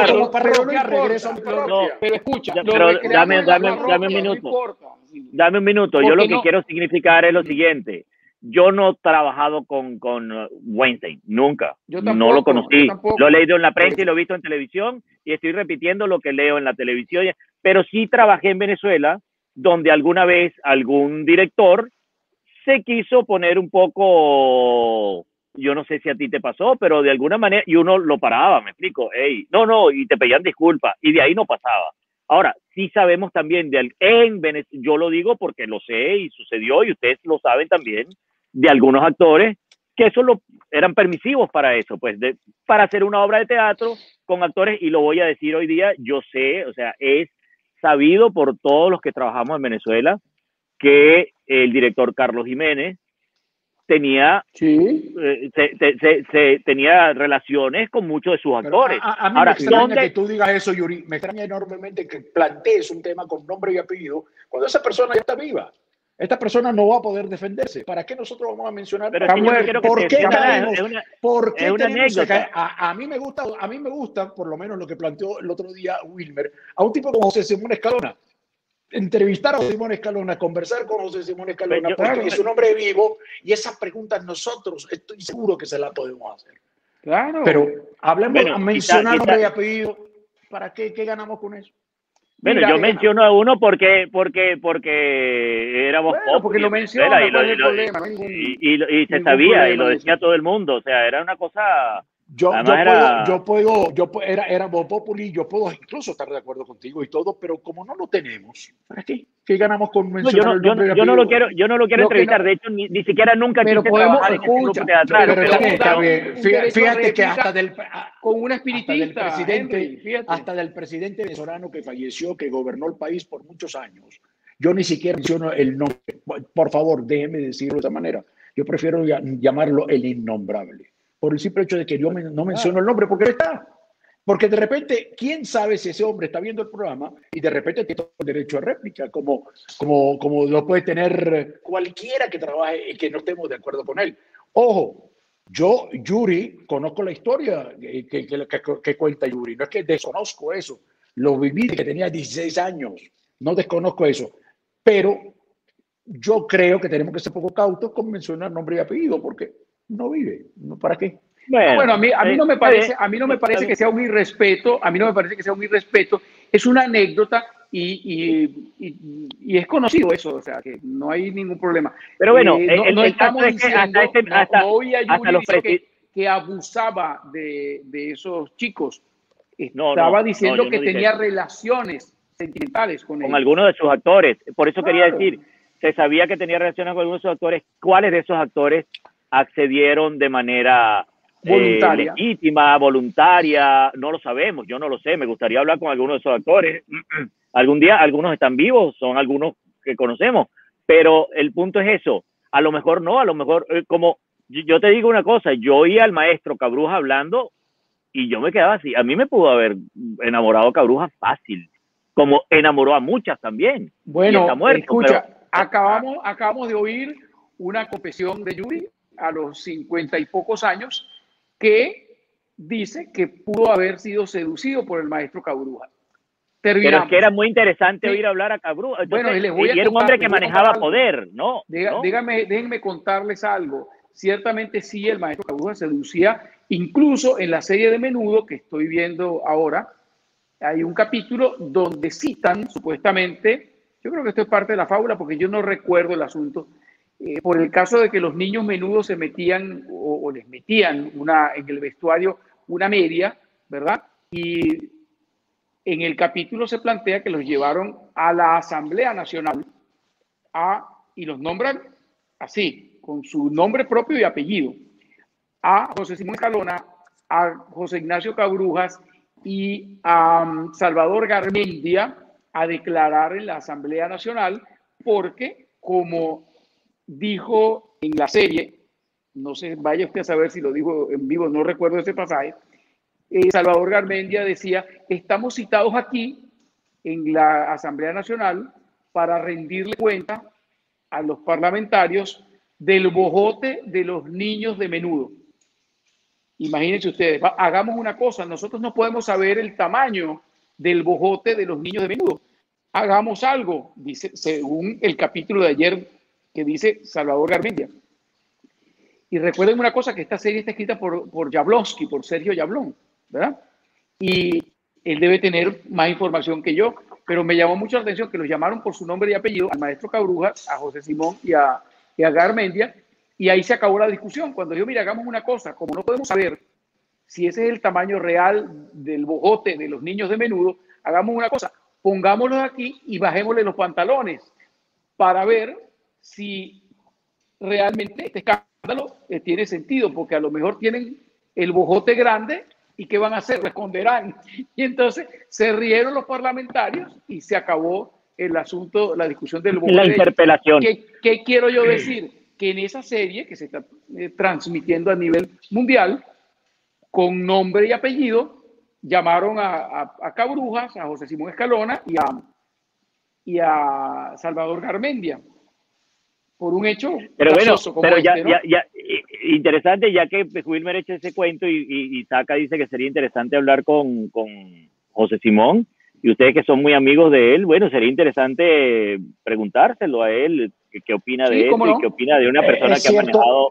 S4: pero escucha,
S1: dame un minuto. Dame un minuto. Yo lo que quiero significar es lo siguiente. Yo no he trabajado con Weinstein, nunca. No lo conocí. Lo he leído en la prensa y lo he visto en televisión y estoy repitiendo lo que leo en la televisión. Pero sí trabajé en Venezuela, donde alguna vez algún director se quiso poner un poco yo no sé si a ti te pasó, pero de alguna manera, y uno lo paraba, me explico, hey, no, y te pedían disculpas, y de ahí no pasaba. Ahora, sí sabemos también, yo lo digo porque lo sé y sucedió, y ustedes lo saben también, de algunos actores que eran permisivos para eso, pues, para hacer una obra de teatro con actores, y lo voy a decir hoy día, yo sé, o sea, es sabido por todos los que trabajamos en Venezuela que el director Carlos Jiménez tenía,
S4: Sí.
S1: tenía relaciones con muchos de sus actores.
S2: A mí
S1: Ahora,
S2: me extraña que tú digas eso, Yuri. Me extraña enormemente que plantees un tema con nombre y apellido cuando esa persona ya está viva. Esta persona no va a poder defenderse. ¿Para qué nosotros vamos a mencionar?
S1: Pero es que yo no quiero que
S2: ¿Por
S1: te
S2: qué
S1: caemos?
S2: caemos? ¿Por qué
S1: Es una
S2: tenemos que
S1: anécdota.
S2: caer? A mí me gusta, por lo menos lo que planteó el otro día Wilmer, a un tipo como José Simón Escalona. Entrevistar a José Simón Escalona, conversar con José Simón Escalona, porque es un hombre vivo, y esas preguntas nosotros estoy seguro que se las podemos hacer.
S4: Claro.
S2: Pero hablemos,
S1: Bueno,
S2: mencionar nombre y apellido, ¿para qué? ¿Qué ganamos con eso?
S1: Bueno,
S4: Mira,
S1: yo menciono a uno porque éramos
S4: bueno, porque lo menciona, ¿cuál es el problema?
S1: y se sabía, y lo decía todo el mundo, o sea, era una cosa,
S2: Era Voz Populi, yo puedo incluso estar de acuerdo contigo y todo, pero como no lo tenemos, ¿para qué? ¿Qué ganamos con mencionar el nombre y
S1: yo no lo
S2: apellido?
S1: quiero entrevistar, de hecho, ni siquiera nunca
S4: pero
S1: quise
S4: podemos,
S1: trabajar en ese grupo teatral.
S2: Pero está bien. Fíjate que
S4: con una espiritista,
S2: hasta del presidente venezolano que falleció, que gobernó el país por muchos años, yo ni siquiera menciono el nombre. Por favor, déjeme decirlo de esa manera. Yo prefiero llamarlo el innombrable, por el simple hecho de que yo no menciono el nombre, porque no está. Porque de repente, ¿quién sabe si ese hombre está viendo el programa y de repente tiene todo el derecho a réplica, como lo puede tener cualquiera que trabaje y que no estemos de acuerdo con él? Ojo, yo, Yuri, conozco la historia que cuenta Yuri. No es que desconozco eso. Lo viví desde que tenía 16 años. No desconozco eso. Pero yo creo que tenemos que ser poco cautos con mencionar nombre y apellido, porque no vive. ¿Para qué?
S4: Bueno, a mí no me parece que sea un irrespeto, a mí no me parece que sea un irrespeto, es una anécdota y es conocido eso, o sea, que no hay ningún problema.
S1: Pero bueno,
S4: no estamos diciendo,
S1: hasta
S4: no oí a Yuri
S1: los
S4: que abusaba de esos chicos, estaba diciendo que tenía relaciones sentimentales con ellos.
S1: Algunos de sus actores, por eso quería decir, se sabía que tenía relaciones con algunos de sus actores. ¿Cuáles de esos actores accedieron de manera
S4: voluntaria,
S1: legítima, voluntaria? No lo sabemos, yo no lo sé, me gustaría hablar con algunos de esos actores. Algún día algunos están vivos, son algunos que conocemos, pero el punto es eso, a lo mejor no, a lo mejor, como yo te digo una cosa, yo oía al maestro Cabruja hablando y yo me quedaba así, a mí me pudo haber enamorado Cabruja fácil, como enamoró a muchas también.
S4: Bueno,
S1: y está muerto,
S4: escucha, pero acabamos de oír una confesión de Yuri a los 50 y pocos años, que dice que pudo haber sido seducido por el maestro Cabruja.
S1: Pero es que era muy interesante oír hablar a Cabruja.
S4: Bueno, y les voy a
S1: era un hombre que manejaba poder, ¿no?
S4: Déjenme contarles algo. Ciertamente sí, el maestro Cabruja seducía, incluso en la serie de Menudo que estoy viendo ahora, hay un capítulo donde citan, supuestamente, yo creo que esto es parte de la fábula porque yo no recuerdo el asunto, por el caso de que los niños menudos se metían o les metían en el vestuario una media, ¿verdad? Y en el capítulo se plantea que los llevaron a la Asamblea Nacional y los nombran así, con su nombre propio y apellido, a José Simón Escalona, a José Ignacio Cabrujas y a Salvador Garmendia a declarar en la Asamblea Nacional porque, como dijo en la serie, no sé, vaya usted a saber si lo dijo en vivo, no recuerdo ese pasaje, Salvador Garmendia decía, estamos citados aquí en la Asamblea Nacional para rendirle cuenta a los parlamentarios del bojote de los niños de Menudo. Imagínense ustedes, hagamos una cosa, nosotros no podemos saber el tamaño del bojote de los niños de Menudo. Hagamos algo, dice, según el capítulo de ayer que dice Salvador Garmendia. Y recuerden una cosa, que esta serie está escrita por Jablonski, por Sergio Yablón, ¿verdad? Y él debe tener más información que yo, pero me llamó mucho la atención que los llamaron por su nombre y apellido, al maestro Cabruja, a José Simón y a Garmendia, Y ahí se acabó la discusión. Cuando yo, mira, hagamos una cosa, como no podemos saber si ese es el tamaño real del bojote de los niños de Menudo, hagamos una cosa, pongámoslos aquí y bajémosle los pantalones para ver si realmente este escándalo tiene sentido, porque a lo mejor tienen el bojote grande y ¿qué van a hacer? Lo esconderán. Y entonces se rieron los parlamentarios y se acabó el asunto, la discusión del bojote.
S1: La interpelación.
S4: ¿Qué quiero yo decir? Que en esa serie que se está transmitiendo a nivel mundial, con nombre y apellido, llamaron a Cabrujas, a José Simón Escalona y a Salvador Garmendia por un hecho
S1: pero
S4: gracioso
S1: bueno, pero
S4: como ¿no?
S1: Interesante, ya que Wilmer echa ese cuento y Saca dice que sería interesante hablar con José Simón, y ustedes que son muy amigos de él, bueno, sería interesante preguntárselo a él, qué opina de eso,
S4: no,
S1: y qué opina de una persona que ha manejado.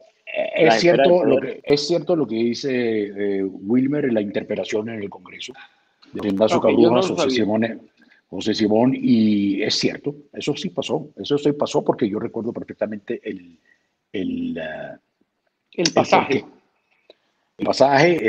S2: Es cierto lo que dice Wilmer en la interpelación en el Congreso de Ignacio Cabrujas, José Simón, y es cierto, eso sí pasó porque yo recuerdo perfectamente el
S4: pasaje.
S2: El pasaje.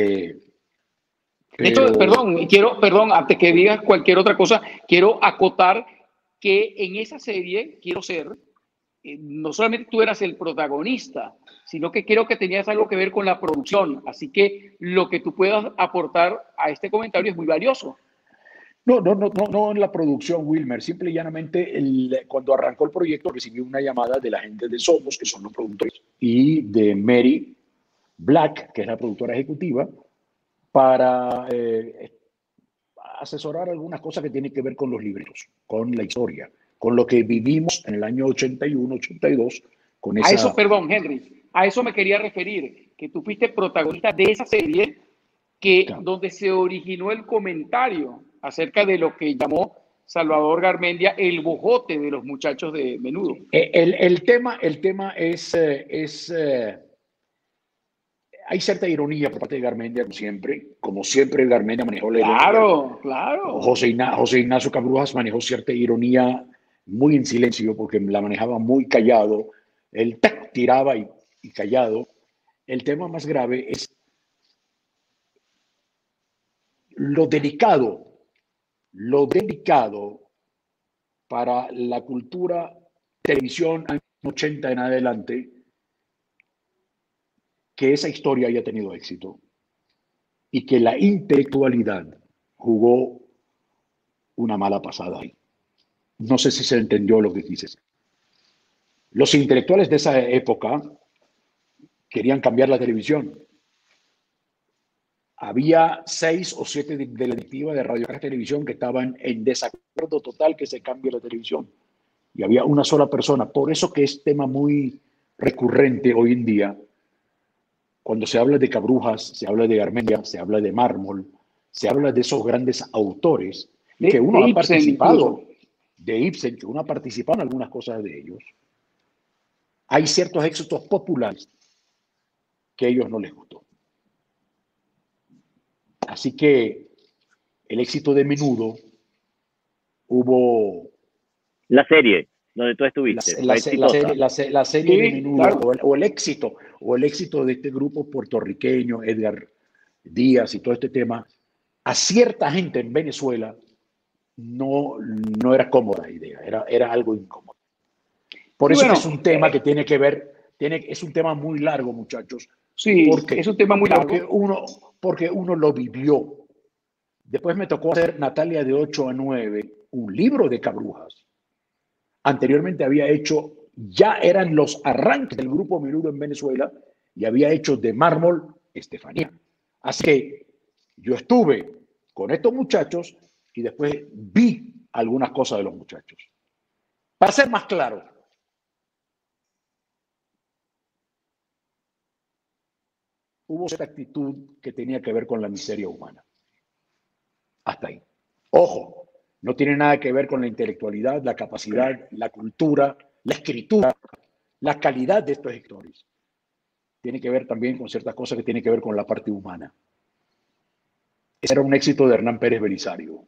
S4: De hecho, perdón, antes que digas cualquier otra cosa, quiero acotar que en esa serie quiero ser, no solamente tú eras el protagonista, sino que creo que tenías algo que ver con la producción. Así que lo que tú puedas aportar a este comentario es muy valioso.
S2: No en la producción, Wilmer. Simple y llanamente, cuando arrancó el proyecto, recibí una llamada de la gente de Somos, que son los productores, y de Mary Black, que es la productora ejecutiva, para asesorar algunas cosas que tienen que ver con los libretos, con la historia, con lo que vivimos en el año 81, 82.
S4: A eso, perdón, Henry, a eso me quería referir, que tú fuiste protagonista de esa serie donde se originó el comentario acerca de lo que llamó Salvador Garmendia el bojote de los muchachos de Menudo.
S2: El tema es hay cierta ironía por parte de Garmendia, como siempre Garmendia manejó la ironía.
S4: Claro.
S2: José Ignacio Cabrujas manejó cierta ironía muy en silencio, porque la manejaba muy callado. Él tiraba y callado. El tema más grave es lo delicado para la cultura televisión años 80 en adelante, que esa historia haya tenido éxito y que la intelectualidad jugó una mala pasada ahí. No sé si se entendió lo que dices. Los intelectuales de esa época querían cambiar la televisión. Había 6 o 7 de la directiva de Radio Caracas Televisión que estaban en desacuerdo total que se cambie la televisión. Y había una sola persona. Por eso que es tema muy recurrente hoy en día. Cuando se habla de Cabrujas, se habla de Garmendia, se habla de Mármol, se habla de esos grandes autores que uno ha participado, de Ibsen, que uno ha participado en algunas cosas de ellos. Hay ciertos éxitos populares que a ellos no les gustó. Así que el éxito de Menudo hubo...
S1: La serie donde tú estuviste.
S2: La serie de Menudo, claro. o el éxito de este grupo puertorriqueño, Edgar Díaz y todo este tema, a cierta gente en Venezuela no era cómoda la idea, era algo incómodo. Por eso es un tema que tiene que ver, es un tema muy largo, muchachos.
S4: Sí, es un tema muy largo.
S2: Porque uno lo vivió. Después me tocó hacer Natalia de 8 a 9, un libro de Cabrujas. Anteriormente había hecho, ya eran los arranques del grupo Menudo en Venezuela, y había hecho de Mármol Estefanía. Así que yo estuve con estos muchachos y después vi algunas cosas de los muchachos. Para ser más claro, hubo esta actitud que tenía que ver con la miseria humana. Hasta ahí. Ojo, no tiene nada que ver con la intelectualidad, la capacidad, la cultura, la escritura, la calidad de estos escritores. Tiene que ver también con ciertas cosas que tienen que ver con la parte humana. Ese era un éxito de Hernán Pérez Belisario.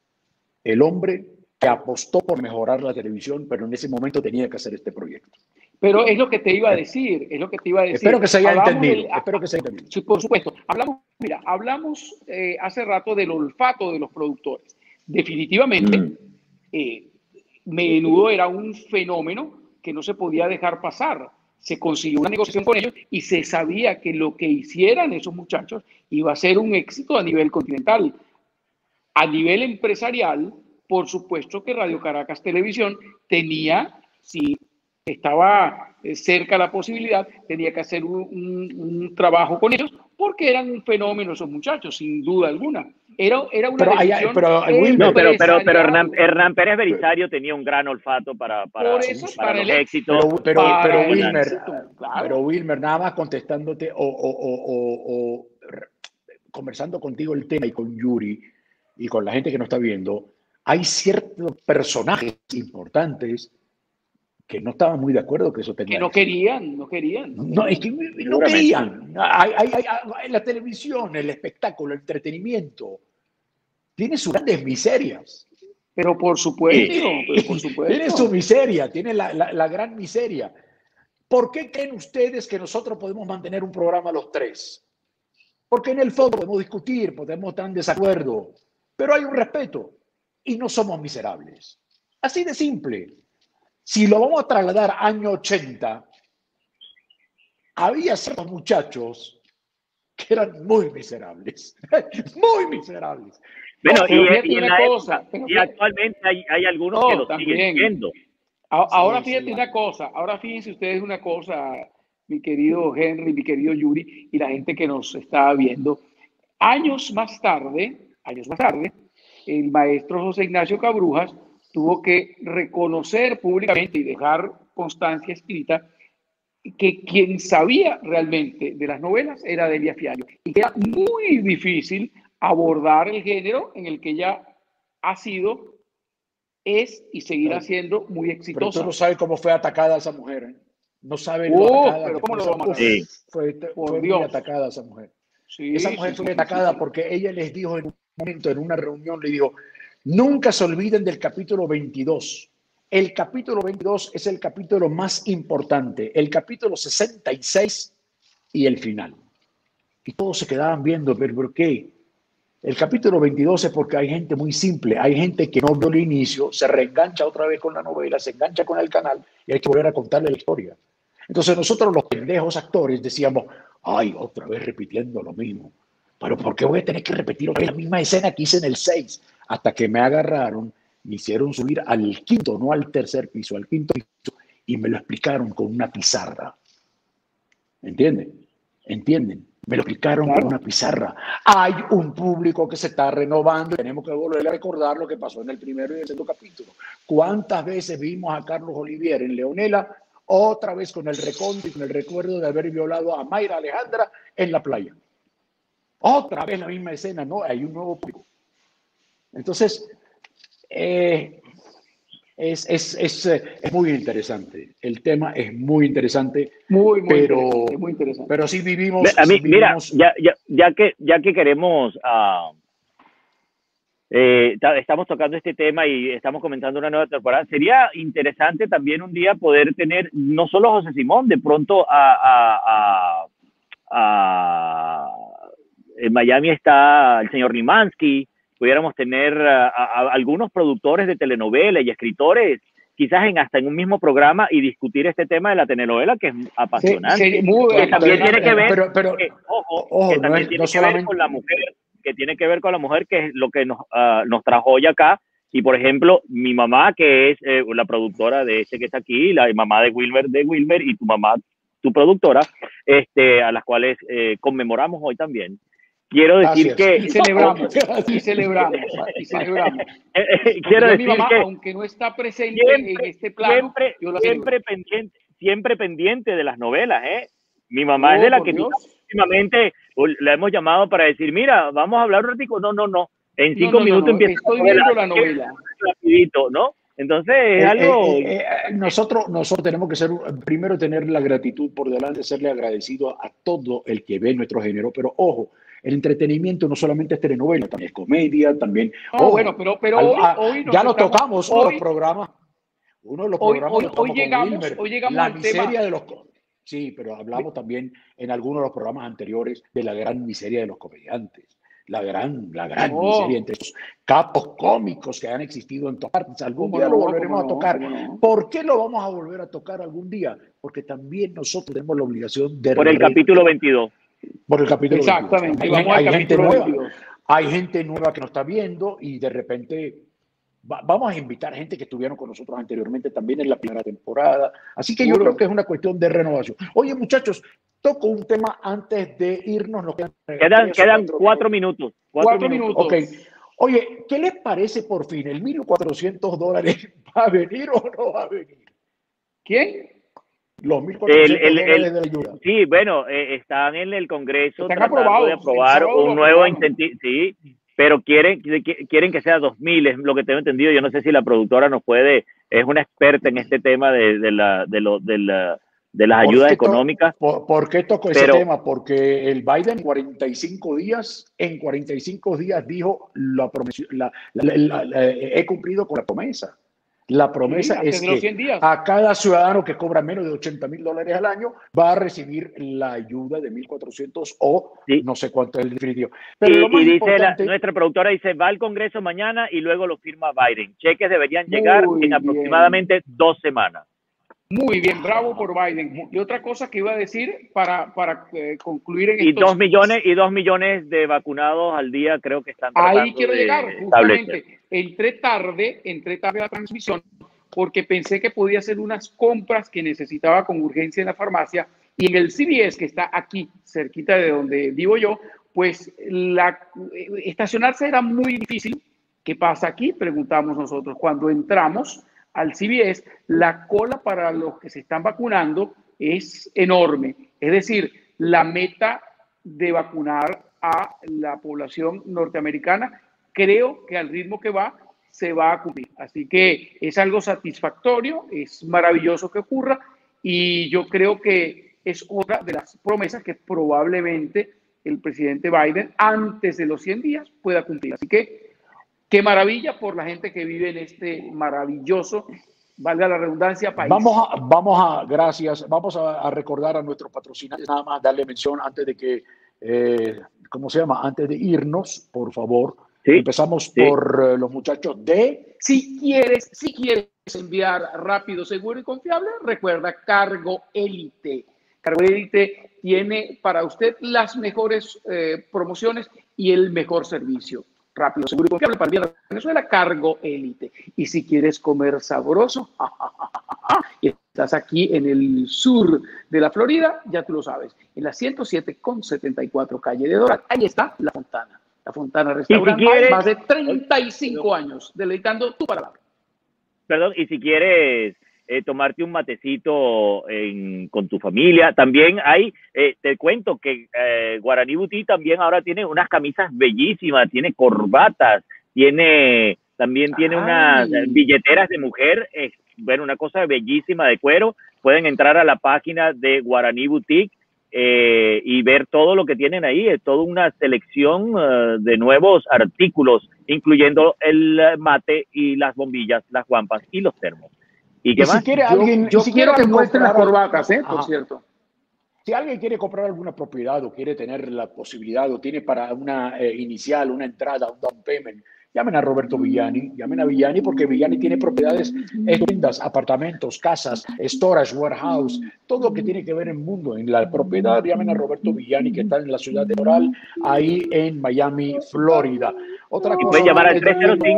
S2: El hombre que apostó por mejorar la televisión, pero en ese momento tenía que hacer este proyecto.
S4: Pero es lo que te iba a decir, es lo que te iba a decir.
S2: Espero que se haya
S4: Hablamos
S2: entendido. Espero que se haya entendido.
S4: Sí, por supuesto. Hablamos hace rato del olfato de los productores. Definitivamente, Menudo era un fenómeno que no se podía dejar pasar. Se consiguió una negociación con ellos y se sabía que lo que hicieran esos muchachos iba a ser un éxito a nivel continental. A nivel empresarial, por supuesto que Radio Caracas Televisión tenía, si estaba cerca la posibilidad, tenía que hacer un trabajo con ellos, porque eran un fenómeno esos muchachos, sin duda alguna. Era una decisión
S1: Hernán Pérez Belisario tenía un gran olfato para los éxitos.
S2: Pero Wilmer, nada más contestándote o conversando contigo el tema y con Yuri y con la gente que nos está viendo, hay ciertos personajes importantes que no estaban muy de acuerdo que eso tenía.
S4: Que no querían.
S2: No, es que no querían. La televisión, el espectáculo, el entretenimiento, tiene sus grandes miserias.
S4: Pero por supuesto,
S2: Tiene su miseria, tiene la gran miseria. ¿Por qué creen ustedes que nosotros podemos mantener un programa los tres? Porque en el fondo podemos discutir, podemos estar en desacuerdo, pero hay un respeto y no somos miserables. Así de simple. Si lo vamos a trasladar año 80, había ciertos muchachos que eran muy miserables, muy miserables.
S1: Bueno, y actualmente hay algunos que lo siguen siendo.
S4: Ahora fíjate una cosa, ahora fíjense ustedes una cosa, mi querido Henry, mi querido Yuri y la gente que nos está viendo. Años más tarde, el maestro José Ignacio Cabrujas tuvo que reconocer públicamente y dejar constancia escrita que quien sabía realmente de las novelas era Delia Fiallo y que era muy difícil abordar el género en el que ella ha sido, es y seguirá siendo muy exitosa.
S2: Pero tú no sabes cómo fue atacada esa mujer, ¿eh? No sabes lo atacada
S4: pero
S2: que
S4: ¿cómo
S2: fue.
S4: lo vamos a ver?
S2: Fue muy atacada esa mujer. Esa mujer fue atacada porque ella les dijo en un momento, en una reunión, le dijo: nunca se olviden del capítulo 22. El capítulo 22 es el capítulo más importante. El capítulo 66 y el final. Y todos se quedaban viendo, ¿pero por qué? El capítulo 22 es porque hay gente muy simple. Hay gente que no vio el inicio, se reengancha otra vez con la novela, se engancha con el canal y hay que volver a contarle la historia. Entonces nosotros los pendejos actores decíamos: ay, otra vez repitiendo lo mismo. Pero ¿por qué voy a tener que repetir otra vez la misma escena que hice en el 6? Hasta que me agarraron, me hicieron subir al quinto, no al tercer piso, al quinto piso, y me lo explicaron con una pizarra. ¿Entienden? Me lo explicaron con una pizarra. Hay un público que se está renovando y tenemos que volver a recordar lo que pasó en el primero y el segundo capítulo. ¿Cuántas veces vimos a Carlos Olivier en Leonela otra vez con el recondito y con el recuerdo de haber violado a Mayra Alejandra en la playa? Otra vez la misma escena, ¿no? Hay un nuevo público. Entonces, es muy interesante. El tema es muy interesante. Muy interesante. Pero sí vivimos...
S1: Mira, ya que queremos... estamos tocando este tema y estamos comenzando una nueva temporada. Sería interesante también un día poder tener no solo a José Simón, de pronto en Miami está el señor Limansky, pudiéramos tener a algunos productores de telenovela y escritores, quizás hasta en un mismo programa y discutir este tema de la telenovela, que es apasionante. Que también tiene que ver, que también tiene que ver con la mujer, que tiene que ver con la mujer, que es lo que nos trajo hoy acá. Y, por ejemplo, mi mamá, que es la productora de este que está aquí, la mamá de Wilmer, y tu mamá, tu productora, a las cuales conmemoramos hoy también. Quiero decir que...
S4: Y celebramos.
S1: Quiero decir
S4: mi mamá,
S1: que...
S4: aunque no está presente en este plano,
S1: siempre pendiente de las novelas, ¿eh? Mi mamá es de la que últimamente la hemos llamado para decir: mira, vamos a hablar un ratito. No. En 5 minutos empieza
S4: estoy viendo la novela.
S1: Rapidito, ¿no? Entonces es algo...
S2: Nosotros tenemos que primero tener la gratitud por delante, serle agradecido a todo el que ve nuestro género, pero ojo, el entretenimiento no solamente es telenovela, también es comedia, también...
S4: Pero hoy
S2: ya lo tocamos, los programas. Uno de los programas
S4: hoy llegamos
S2: la
S4: al
S2: miseria
S4: tema.
S2: de los... Sí, pero hablamos también en algunos de los programas anteriores de la gran miseria de los comediantes. La gran miseria entre esos capos cómicos que han existido en todas partes. Algún día lo volveremos a tocar. ¿Por qué lo vamos a volver a tocar algún día? Porque también nosotros tenemos la obligación de...
S1: Por el capítulo 22.
S2: Por el capítulo 22.
S4: Exactamente.
S2: Hay gente nueva. Hay gente nueva que nos está viendo y de repente vamos a invitar gente que estuvieron con nosotros anteriormente también en la primera temporada. Así que yo creo que es una cuestión de renovación. Oye, muchachos, toco un tema antes de irnos. Nos
S1: quedan 4 minutos. 4 minutos.
S2: Ok. Oye, ¿qué les parece por fin? ¿El $1.400 va a venir o no va a venir?
S4: ¿Quién?
S2: Los $1.400 de la ayuda.
S1: Sí, bueno, están en el Congreso
S4: tratando
S1: de aprobar un nuevo incentivo. Sí, pero quieren que sea 2.000, es lo que tengo entendido. Yo no sé si la productora nos puede, es una experta en este tema de las ayudas económicas.
S2: ¿Por qué tocó ese tema? Porque el Biden en 45 días dijo, he cumplido con la promesa. La promesa es que a cada ciudadano que cobra menos de $80,000 al año va a recibir la ayuda de 1.400 o no sé cuánto es el definitivo. Pero
S1: y dice nuestra productora dice, va al Congreso mañana y luego lo firma Biden. Cheques deberían llegar en aproximadamente 2 semanas.
S4: Muy bien, bravo por Biden. Y otra cosa que iba a decir para concluir en
S1: esto. 2 millones de vacunados al día creo que están tratando.
S4: Ahí quiero llegar, justamente. Entré tarde a la transmisión porque pensé que podía hacer unas compras que necesitaba con urgencia en la farmacia y en el CVS que está aquí, cerquita de donde vivo yo, pues estacionarse era muy difícil. ¿Qué pasa aquí? Preguntamos nosotros. Cuando entramos al CVS, la cola para los que se están vacunando es enorme. Es decir, la meta de vacunar a la población norteamericana, creo que al ritmo que va, se va a cumplir. Así que es algo satisfactorio, es maravilloso que ocurra y yo creo que es otra de las promesas que probablemente el presidente Biden antes de los 100 días pueda cumplir. Así que qué maravilla por la gente que vive en este maravilloso, valga la redundancia, país.
S2: Gracias. Vamos a recordar a nuestros patrocinantes, nada más darle mención antes de que, antes de irnos, por favor. Sí, empezamos por los muchachos de...
S4: Si quieres enviar rápido, seguro y confiable, recuerda Cargo Élite. Cargo Élite tiene para usted las mejores promociones y el mejor servicio. Rápido, seguro y confiable para enviar a Venezuela, Cargo Élite. Y si quieres comer sabroso, y estás aquí en el sur de la Florida, ya tú lo sabes, en la 107,74 calle de Doral, ahí está La Fontana. La Fontana Restaurante, más de 35 años, deleitando tu palabra.
S1: Perdón, y si quieres tomarte un matecito con tu familia, también hay, te cuento que Guaraní Boutique también ahora tiene unas camisas bellísimas, tiene corbatas, también tiene unas billeteras de mujer, bueno, una cosa bellísima de cuero. Pueden entrar a la página de Guaraní Boutique y ver todo lo que tienen ahí. Es toda una selección de nuevos artículos, incluyendo el mate y las bombillas, las guampas y los termos. ¿Y qué más?
S2: Si quiere alguien,
S4: yo quiero que muestren las corbatas, por cierto.
S2: Si alguien quiere comprar alguna propiedad o quiere tener la posibilidad o tiene para una inicial, una entrada, un down payment, llamen a Roberto Villani, porque Villani tiene propiedades estupendas, apartamentos, casas, storage, warehouse, todo lo que tiene que ver en el mundo, en la propiedad. Llamen a Roberto Villani, que está en la ciudad de Doral, ahí en Miami, Florida. Otra cosa,
S1: pueden llamar al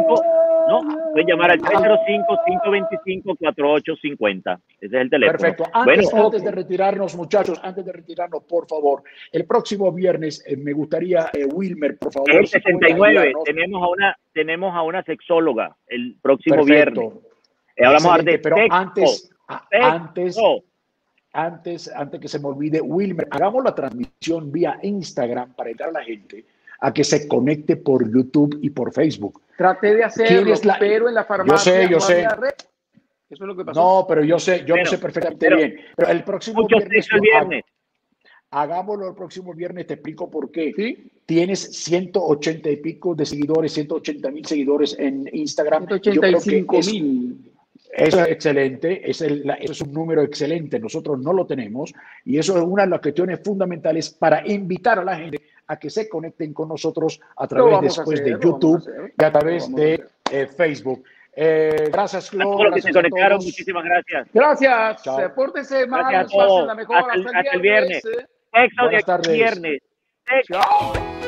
S1: 305-525-4850. Ese es el teléfono.
S2: Perfecto. Antes de retirarnos, muchachos, por favor, el próximo viernes me gustaría, Wilmer, por favor.
S1: El 69, tenemos a una sexóloga el próximo viernes. Hablamos a hablar de
S2: pero antes que se me olvide, Wilmer, hagamos la transmisión vía Instagram para invitar a la gente a que se conecte por YouTube y por Facebook.
S4: Traté de hacerlo, pero en la farmacia
S2: yo sé.
S4: Eso es lo que pasó.
S2: No, pero yo lo sé perfectamente bien. Pero el próximo viernes, hagámoslo el próximo viernes, te explico por qué.
S4: ¿Sí?
S2: Tienes 180 y pico de seguidores, 180,000 seguidores en Instagram.
S4: 185,000.
S2: Eso es excelente, eso es un número excelente, nosotros no lo tenemos y eso es una de las cuestiones fundamentales para invitar a la gente a que se conecten con nosotros a través después de YouTube y a través de Facebook. Gracias, Flo.
S1: A todos los que se conectaron,
S2: todos.
S1: muchísimas gracias.
S4: Gracias.
S2: Chao.
S4: Pórtense mal,
S1: Gracias a todos.
S4: pasen la mejor.
S1: Hasta el viernes. Texto
S2: Buenas
S1: de
S2: tardes.
S1: viernes.
S4: Chao.